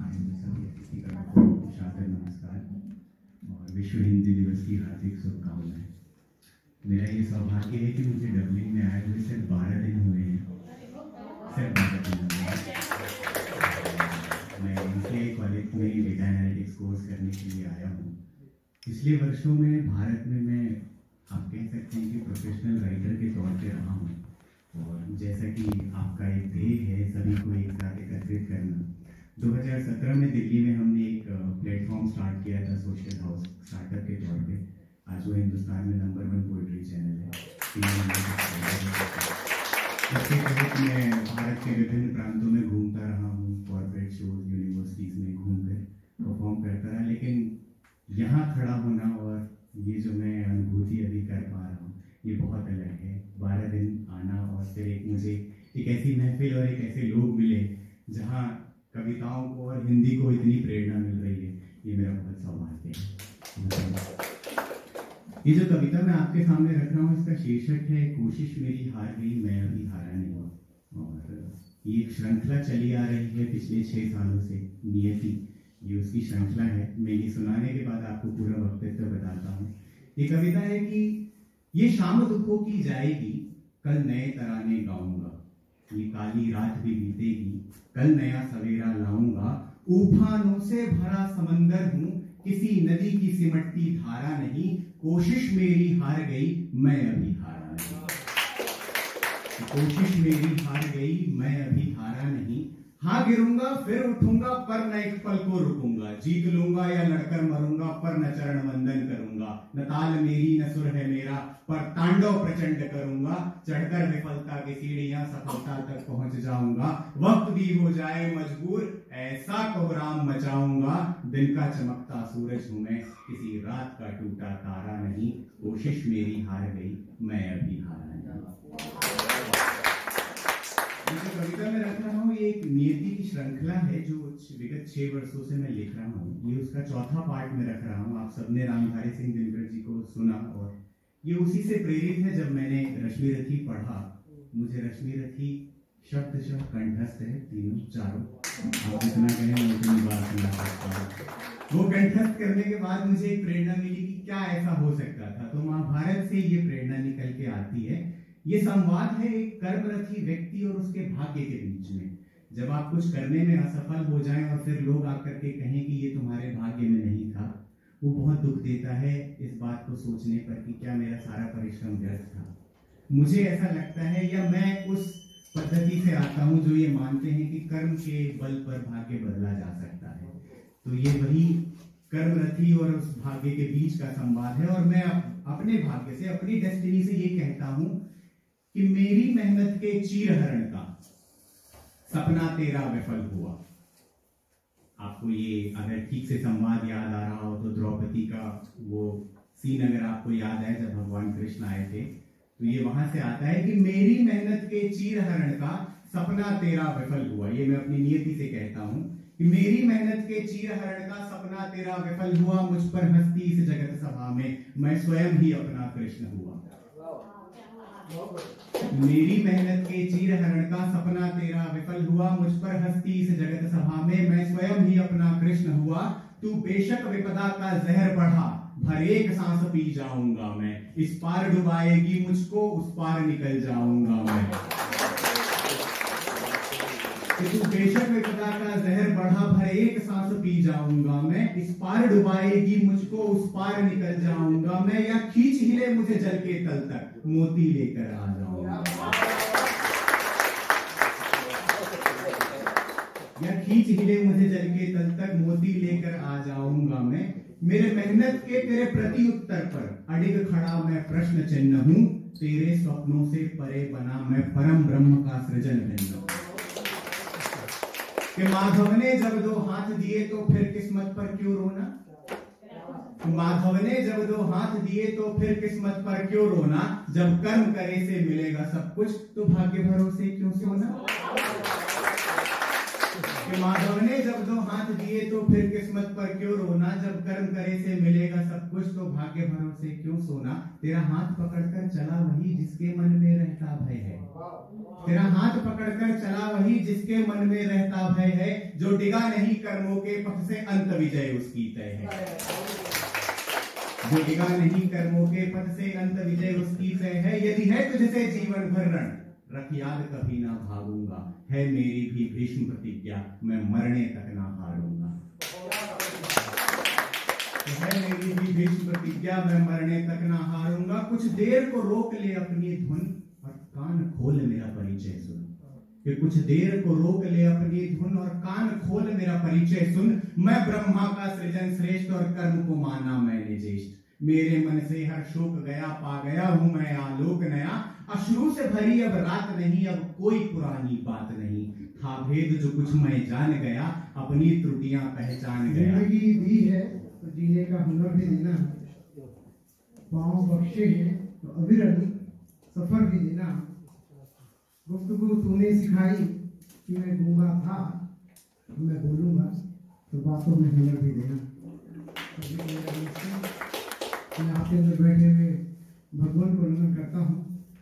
शातिर नमस्कार और विश्व हिंदी दिवस की हार्दिक शुभकामनाएं। मेरा ये सौभाग्य है कि मुझे डबलिन में आए हुए सिर्फ बारह दिन हुए हैं, सिर्फ बारह दिन हुए हैं। मैं इनके कॉलेज में डेटा एनालिटिक्स कोर्स करने के लिए आया हूँ। पिछले वर्षों में भारत में मैं आप कह सकते हैं कि प्रोफेशनल राइटर के तौर पे रहा हूँ, और जैसा कि आपका एक ध्येय है सभी को एक साथ एकत्रित करना, दो हज़ार सत्रह में दिल्ली में हमने एक प्लेटफॉर्म स्टार्ट किया था सोशल हाउस स्टार्टअप के तौर पे। आज वो हिंदुस्तान में नंबर वन पोइट्री चैनल है। इसके तहत मैं भारत के विभिन्न प्रांतों में घूमता रहा हूँ, कॉर्पोरेट शोज यूनिवर्सिटीज़ में घूम कर परफॉर्म करता रहा, लेकिन यहाँ खड़ा होना और ये जो मैं अनुभूति अभी कर पा रहा हूँ ये बहुत अलग है। बारह दिन आना और फिर एक मुझे एक ऐसी महफिल और एक ऐसे लोग मिले जहाँ कविताओं को और हिंदी को इतनी प्रेरणा मिल रही है, ये मेरा बहुत सौभाग्य है। ये जो कविता मैं आपके सामने रख रहा हूँ इसका शीर्षक है कोशिश मेरी हार गई मैं अभी हारा नहीं हुआ, और ये एक श्रृंखला चली आ रही है पिछले छः सालों से। नियति ये उसकी श्रृंखला है। मैं ये सुनाने के बाद आपको पूरा वक्तव्य बताता हूँ। ये कविता है कि ये शाम दुखों की जाएगी कल नए तराने गाऊंगा, ये काली रात भी बीतेगी कल नया सवेरा लाऊंगा, उफानों से भरा समंदर हूँ किसी नदी की सिमटती धारा नहीं, कोशिश मेरी हार गई मैं अभी हारा नहीं। कोशिश मेरी हार गई मैं अभी हारा नहीं, हाँ गिरूंगा फिर उठूंगा पर न एक पल को रुकूंगा, जीत लूंगा या लड़कर मरूंगा पर न चरण वंदन करूंगा, न ताल मेरी न सुर है मेरा पर तांडव प्रचंड करूंगा, चढ़कर विफलता की सीढ़ियां सफलता तक पहुंच जाऊंगा, वक्त भी हो जाए मजबूर ऐसा कोहराम मचाऊंगा, दिन का चमकता सूरज हूं मैं किसी रात का टूटा तारा नहीं, कोशिश मेरी हार गई मैं अभी हारा नहीं। जो कविता में रख रहा हूँ ये एक नियति की श्रृंखला है जो विगत छह वर्षों से मैं लिख रहा हूँ। ये उसका चौथा पार्ट में रख रहा हूँ। आप सबने रामधारी सिंह दिनकर जी को सुना और ये उसी से प्रेरित है। जब मैंने रश्मि रथी पढ़ा, मुझे रश्मि रथी शब्द शब्द कंठस्थ है, तीनों चारों, आप जितना कहें मैं उतनी बार सुना सकता हूँ। वो कंठस्थ करने के बाद मुझे एक प्रेरणा मिली कि क्या ऐसा हो सकता था। तो महाभारत से ये प्रेरणा निकल के आती है। ये संवाद है एक कर्मरथी व्यक्ति और उसके भाग्य के बीच में। जब आप कुछ करने में असफल हो जाएं और फिर लोग आकर के कहें कि ये तुम्हारे भाग्य में नहीं था, वो बहुत दुख देता है इस बात को सोचने पर कि क्या मेरा सारा परिश्रम व्यर्थ था। मुझे ऐसा लगता है, या मैं उस पद्धति से आता हूँ जो ये मानते हैं कि कर्म के बल पर भाग्य बदला जा सकता है। तो ये वही कर्मरथी और उस भाग्य के बीच का संवाद है। और मैं अपने भाग्य से, अपनी डेस्टिनी से ये कहता हूँ कि मेरी मेहनत के चीरहरण का सपना तेरा विफल हुआ। आपको ये अगर ठीक से संवाद याद आ रहा हो तो द्रौपदी का वो सीन अगर आपको याद आए जब भगवान कृष्ण आए थे, तो ये वहां से आता है कि मेरी मेहनत के चीरहरण का सपना तेरा विफल हुआ। ये मैं अपनी नियति से कहता हूँ कि मेरी मेहनत के चीरहरण का सपना तेरा विफल हुआ, मुझ पर हंसती इस जगत सभा में मैं स्वयं ही अपना कृष्ण हुआ। मेरी मेहनत के चीरहरण का सपना तेरा विफल हुआ, मुझ पर हंसती इस जगत सभा में मैं स्वयं ही अपना कृष्ण हुआ। तू बेशक विपदा का जहर बढ़ा, भर एक सांस पी जाऊंगा मैं, इस पार डुबाएगी मुझको उस पार निकल जाऊंगा मैं। कि तू बेशक विपदा का जहर बढ़ा, भर एक सांस पी जाऊंगा मैं, इस पार डुबाएगी मुझको उस पार निकल जाऊंगा मैं। या खींच हिले मुझे जल के तल तक, मोती लेकर आ जाऊंगा। या खींच हिले मुझे जल के तल तक, मोती लेकर आ जाऊंगा मैं। मेरे मेहनत के तेरे प्रति उत्तर पर अडिग खड़ा मैं प्रश्न चिन्ह हूं, तेरे स्वप्नों से परे बना मैं परम ब्रह्म का सृजन भिन्न हूं। कि माधव ने जब दो हाथ दिए तो फिर किस्मत पर क्यों रोना, माधव ने जब दो हाथ दिए तो फिर किस्मत पर क्यों रोना, जब कर्म करे से मिलेगा सब कुछ तो भाग्य भरोसे क्यों सोना। कि माधव ने जब दो हाथ दिए तो फिर किस्मत पर क्यों रोना, जब कर्म करे से मिलेगा सब कुछ तो भाग्य भरोसे क्यों सोना। तेरा हाथ पकड़कर चला वही जिसके मन में रहता भय है, तेरा हाथ पकड़कर चला वही जिसके मन में रहता भय है, जो डिगा नहीं कर्मों के पथ से अंत विजय उसकी तय है। जो डिगा नहीं कर्मों के पथ से अंत विजय उसकी तय है। यदि है तुझसे जीवन भर रण, रख याद कभी ना भागूंगा, है मेरी भी भीष्म प्रतिज्ञा मैं मरने तक ना हारूंगा। है मेरी भी भीष्म प्रतिज्ञा मैं मरने तक ना हारूंगा। कुछ देर को रोक ले अपनी धुन और कान खोल मेरा परिचय सुन, कि कुछ देर को रोक ले अपनी धुन और कान खोल मेरा परिचय सुन। मैं ब्रह्मा का सृजन श्रेष्ठ और कर्म को माना मैंने ज्येष्ठ, मेरे मन से हर शोक गया पा गया हूं मैं आलोक नया। अश्रु से भरी अब रात नहीं, अब कोई पुरानी बात नहीं, था भेद जो कुछ मैं जान गया, अपनी त्रुटियां पहचान गया। जिंदगी दी है तो जीने का हुनर भी देना, पाँव बख्शे हैं तो अविरल सफर भी देना। गुफ्तगू तूने सिखाई कि मैं गूंगा था, मैं बोलूंगा तो बातों में हुनर भी देना। मैं आपके अंदर बैठे हुए भगवान को नमन करता हूँ।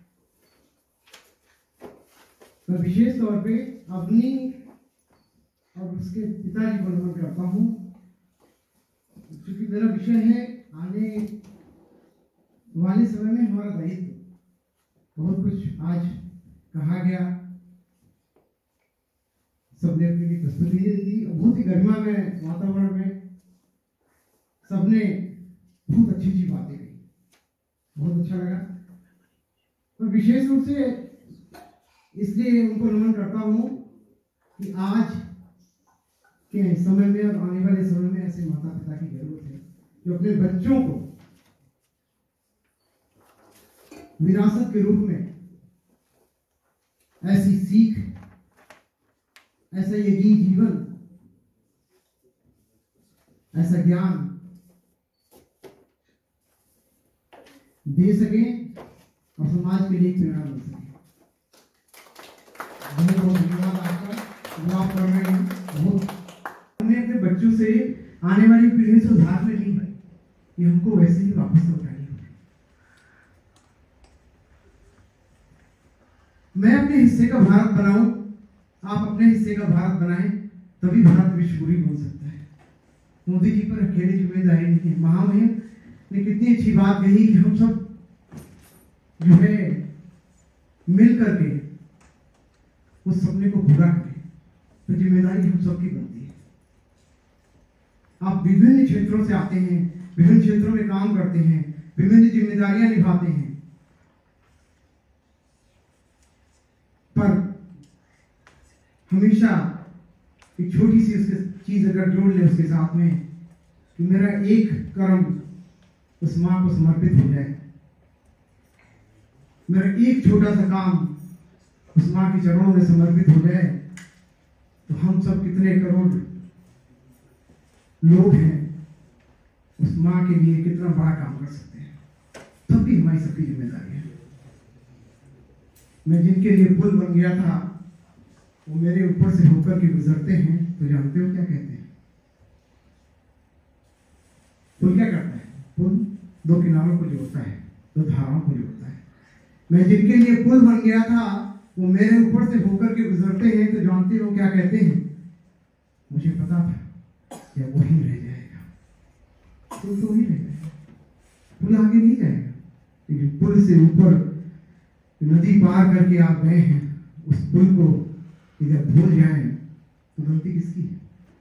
मैं विशेष तौर पे अपनी और उसके पिताजी को नमन करता हूँ, क्योंकि मेरा विषय है आने वाले समय में हमारा दायित्व। बहुत कुछ आज कहा गया, सबने अपनी भी प्रस्तुति दी, बहुत ही गरिमा में वातावरण में सबने बहुत अच्छी अच्छी बातें कही, बहुत अच्छा लगा। और विशेष रूप से इसलिए उनको नमन करता हूँ कि आज के समय में और आने वाले समय में ऐसे माता पिता की जरूरत है जो अपने बच्चों को विरासत के रूप में ऐसी सीख, ऐसा ये जीवन, ऐसा ज्ञान दे सके और समाज के लिए प्रेरणा बन सके। बहुत बहुत धन्यवाद आपका जो आप कर रहे हैं। बहुत हमने अपने बच्चों से आने वाली पीढ़ी से उधार में ली है, ये हमको वैसे ही वापस लौटानी है। मैं अपने हिस्से का भारत बनाऊं, आप अपने हिस्से का भारत बनाएं, तभी भारत विश्वगुरु बन सकता है। मोदी जी पर अकेली जिम्मेदारी नहीं है। महामहिम ने कितनी अच्छी बात कही कि हम सब जो है मिल करके उस सपने को पूरा करें, तो जिम्मेदारी हम सबकी बनती है। आप विभिन्न क्षेत्रों से आते हैं, विभिन्न क्षेत्रों में काम करते हैं, विभिन्न जिम्मेदारियां निभाते हैं, पर हमेशा एक छोटी सी उसके चीज अगर जोड़ ले उसके साथ में कि मेरा एक कर्म उस मां को समर्पित हो जाए, मेरा एक छोटा सा काम उस मां के चरणों में समर्पित हो जाए, तो हम सब कितने करोड़ लोग हैं उस मां के लिए कितना बड़ा काम कर सकते हैं। तब भी हमारी सबकी जिम्मेदारी है। मैं जिनके लिए पुल बन गया था वो मेरे ऊपर से होकर के गुजरते हैं तो जानते हो क्या कहते हैं? पुल क्या करता है? पुल दो किनारों को जोड़ता है, दो धाराओं को जोड़ता है। मैं जिनके लिए पुल बन गया था वो मेरे ऊपर से होकर के गुजरते हैं तो जानते हो क्या कहते हैं? मुझे पता था कि वही रह जाएगा, पुल तो वही रह जाएगा, पुल आगे नहीं जाएगा। लेकिन पुल से ऊपर नदी पार करके आप गए हैं, उस पुल को इधर भूल जाएं तो गलती किसकी है?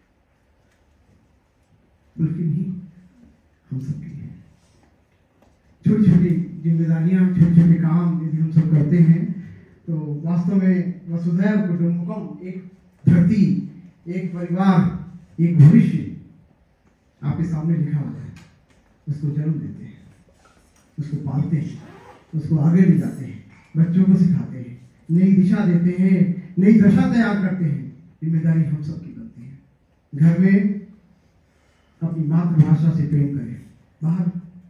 पुल की नहीं, हम सबकी है। छोटी छोटी जिम्मेदारियां, छोटे छोटे काम यदि हम सब करते हैं तो वास्तव में वसुधैव कुटुंबकम, एक धरती, एक परिवार, एक भविष्य आपके सामने लिखा होता है। उसको जन्म देते हैं, उसको पालते हैं, उसको आगे ले जाते हैं, बच्चों को सिखाते हैं, नई दिशा देते हैं, नई दशा तैयार करते हैं। जिम्मेदारी हम सबकी बनती है। घर में अपनी मातृभाषा से प्रेम करें। बाहर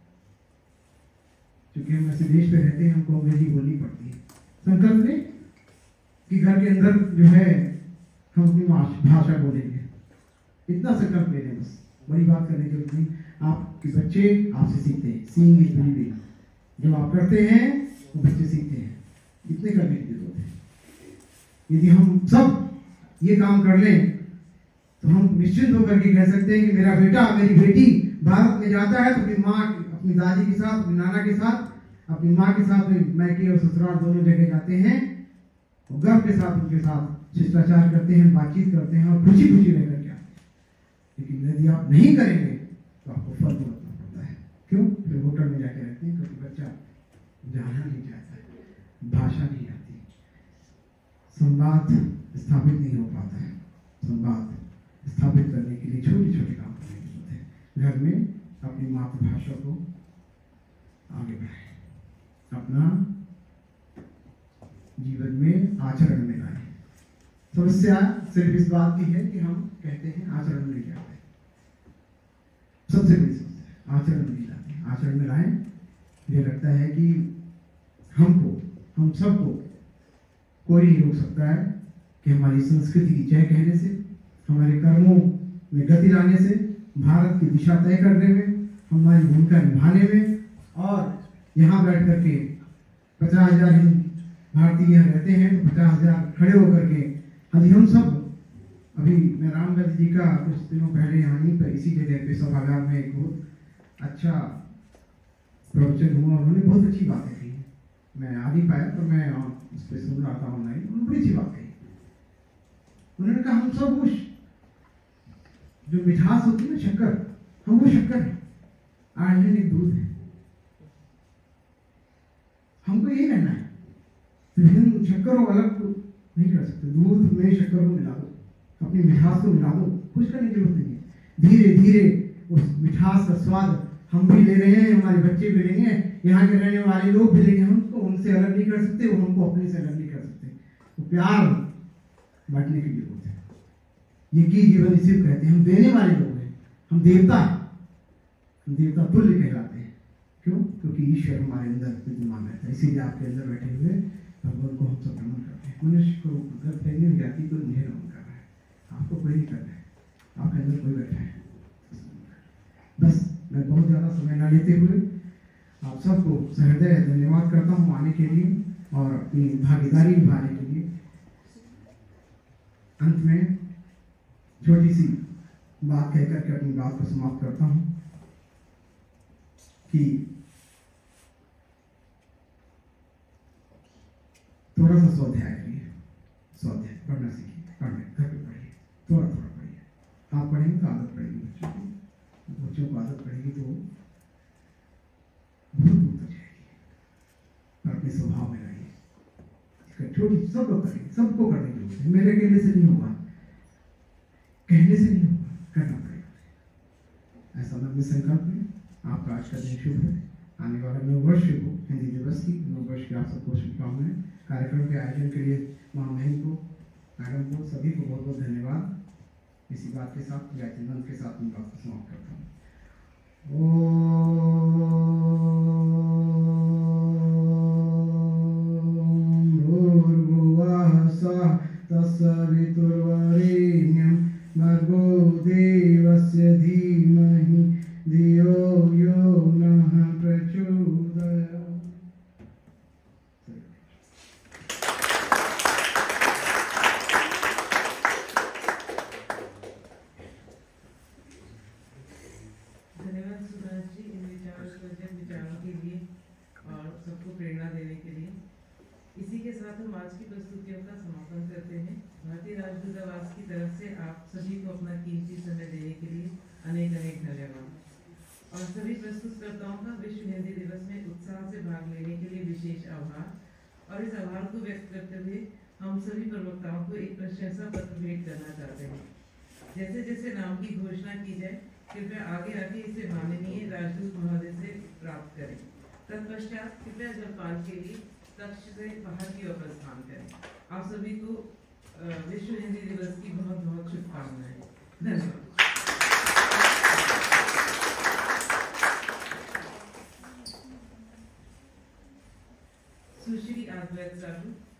चूंकि हम ऐसे देश पे रहते हैं, हमको अंग्रेजी बोलनी पड़ती है। संकल्प लें कि घर के अंदर जो है हम अपनी भाषा बोलेंगे। इतना संकल्प ले लें बस, बड़ी बात करने की जरूरत नहीं। आपके बच्चे आपसे सीखते हैं, सीइंग इज बिलीविंग। जो आप करते हैं वो बच्चे सीखते हैं, इतने करने की जरूरत है। यदि हम सब ये काम कर लें तो हम निश्चिंत होकर के कह सकते हैं कि मेरा बेटा, मेरी बेटी भारत में जाता है तो अपनी माँ, अपनी दादी के साथ, अपनी नाना के साथ, अपनी माँ के साथ मैके और ससुराल दोनों जगह जाते हैं और गर्व के साथ उनके साथ शिष्टाचार करते हैं, बातचीत करते हैं और खुशी खुशी रहकर के आते हैं। लेकिन यदि आप नहीं करेंगे तो आपको फल भुगतना पड़ता है। क्यों? फिर होटल में जाके रहते हैं क्योंकि बच्चा जाना नहीं चाहता है, भाषा नहीं आती, संवाद स्थापित नहीं हो पाता है। संवाद स्थापित करने के लिए छोटे छोटे काम करने की जरूरत है। घर में अपनी मातृभाषा को आगे बढ़ाएं, अपना जीवन में आचरण में लाएं। समस्या सिर्फ इस बात की है कि हम कहते हैं आचरण में नहीं लाते। सबसे बड़ी समस्या आचरण में नहीं लाते। आचरण में लाएं। मुझे लगता है कि हमको, हम सबको कोई नहीं रोक सकता है कि हमारी संस्कृति की जय कहने से, हमारे कर्मों में गति लाने से, भारत की दिशा तय करने में, हमारी भूमिका निभाने में, और यहाँ बैठ करके पचास हजार भारतीय यहाँ रहते हैं तो पचास हजार खड़े होकर के यदि हम सब, अभी मैं रामगढ़ जी का कुछ दिनों पहले यहाँ ही पर इसी जगह पे सभागार में एक बहुत अच्छा प्रवचन हुआ, उन्होंने बहुत अच्छी बातें कही। मैं आ नहीं पाया तो मैं उस पर सुन रहा था ऑनलाइन, उन्होंने बड़ी अच्छी बात कही। उन्होंने कहा हम सब उस जो मिठास होती है ना, शक्कर, हम वो शक्कर है, आर्सेनिक दूध है। हमको ये रहना है, विभिन्न शक्कर को अलग तो नहीं कर सकते। दूध में शक्कर को मिला दो, अपनी मिठास को मिला दो, कुछ करने की जरूरत नहीं है। धीरे धीरे उस मिठास का स्वाद हम भी ले रहे हैं, हमारे बच्चे भी लेंगे, यहाँ के रहने वाले लोग भी लेंगे। हमको उनसे अलग नहीं कर सकते, वो हमको अपने से अलग नहीं कर सकते। तो प्यार बांटने की जरूरत है। ये की जीवन इसी को कहते हैं। हम देने वाले लोग हैं, हम देवता हैं, हम देवता तुल्य कहलाते हैं। क्यों? क्योंकि ईश्वर हमारे अंदर विद्यमान रहता है। इसीलिए आपके अंदर बैठे हुए भगवान को हम सब नमन करते हैं। मनुष्य को अगर फैलने नहीं जाती तो मुझे नमन कर रहा है, आपको कोई नहीं कर रहा है, आपके अंदर कोई बैठा है। बस मैं बहुत ज़्यादा समय न लेते हुए आप सबको सहृदय धन्यवाद करता हूँ आने के लिए और अपनी भागीदारी निभाने के लिए। अंत में छोटी सी बात कहकर के अपनी बात को समाप्त करता हूँ कि थोड़ा सा स्वाध्याय करिए, स्वाध्याय पढ़ना सीखिए, पढ़ने घर पे पढ़िए, थोड़ा थोड़ा पढ़िए। आप पढ़ेंगे तो आदत पड़ेगी बच्चों की, बच्चों को आदत पड़ेगी तो बहुत दूर तक जाएगी। और अपने स्वभाव में लाइए, छोटी सबको करेंगे, सबको करने की जरूरत है। मेरे कहने से नहीं होगा, कहने से नहीं होगा, करना पड़ेगा। ऐसा मन में संकल्प है। आपका आज का दिन शुभ है। आने वाला नव वर्ष को, हिंदी दिवस की नव वर्ष की आप सबको शुभकामनाएं। कार्यक्रम के आयोजन के लिए महामहिम को, मैडम को, सभी को बहुत बहुत धन्यवाद। इसी बात के साथ, गायत्री मंत्र के साथ मैं बात को समाप्त करता हूँ। ओम भूर्भुवः स्वः तत्सवितुर्वरेण्यं सृजन विचारों के लिए और सबको प्रेरणा देने के लिए। इसी के साथ हम आज की प्रस्तुतियों का समापन करते हैं। भारतीय राजदूतावास की तरफ से आप सभी को अपना कीमती समय देने के लिए अनेक अनेक धन्यवाद और सभी प्रस्तुतकर्ताओं का विश्व हिंदी दिवस में उत्साह से भाग लेने के लिए विशेष आभार। और इस आभार को व्यक्त करते हुए हम सभी प्रवक्ताओं को एक प्रशंसा पत्र भेंट करना चाहते हैं। जैसे जैसे नाम की घोषणा की जाए कृपया आगे आके इसे माननीय राजदूत महोदय से प्राप्त करें। तत्पश्चात कृपया जलपान के लिए कक्ष से बाहर की ओर प्रस्थान करें। आप सभी को विश्व हिंदी दिवस की बहुत बहुत शुभकामनाएं। धन्यवाद। सुश्री अद्वैत साहू।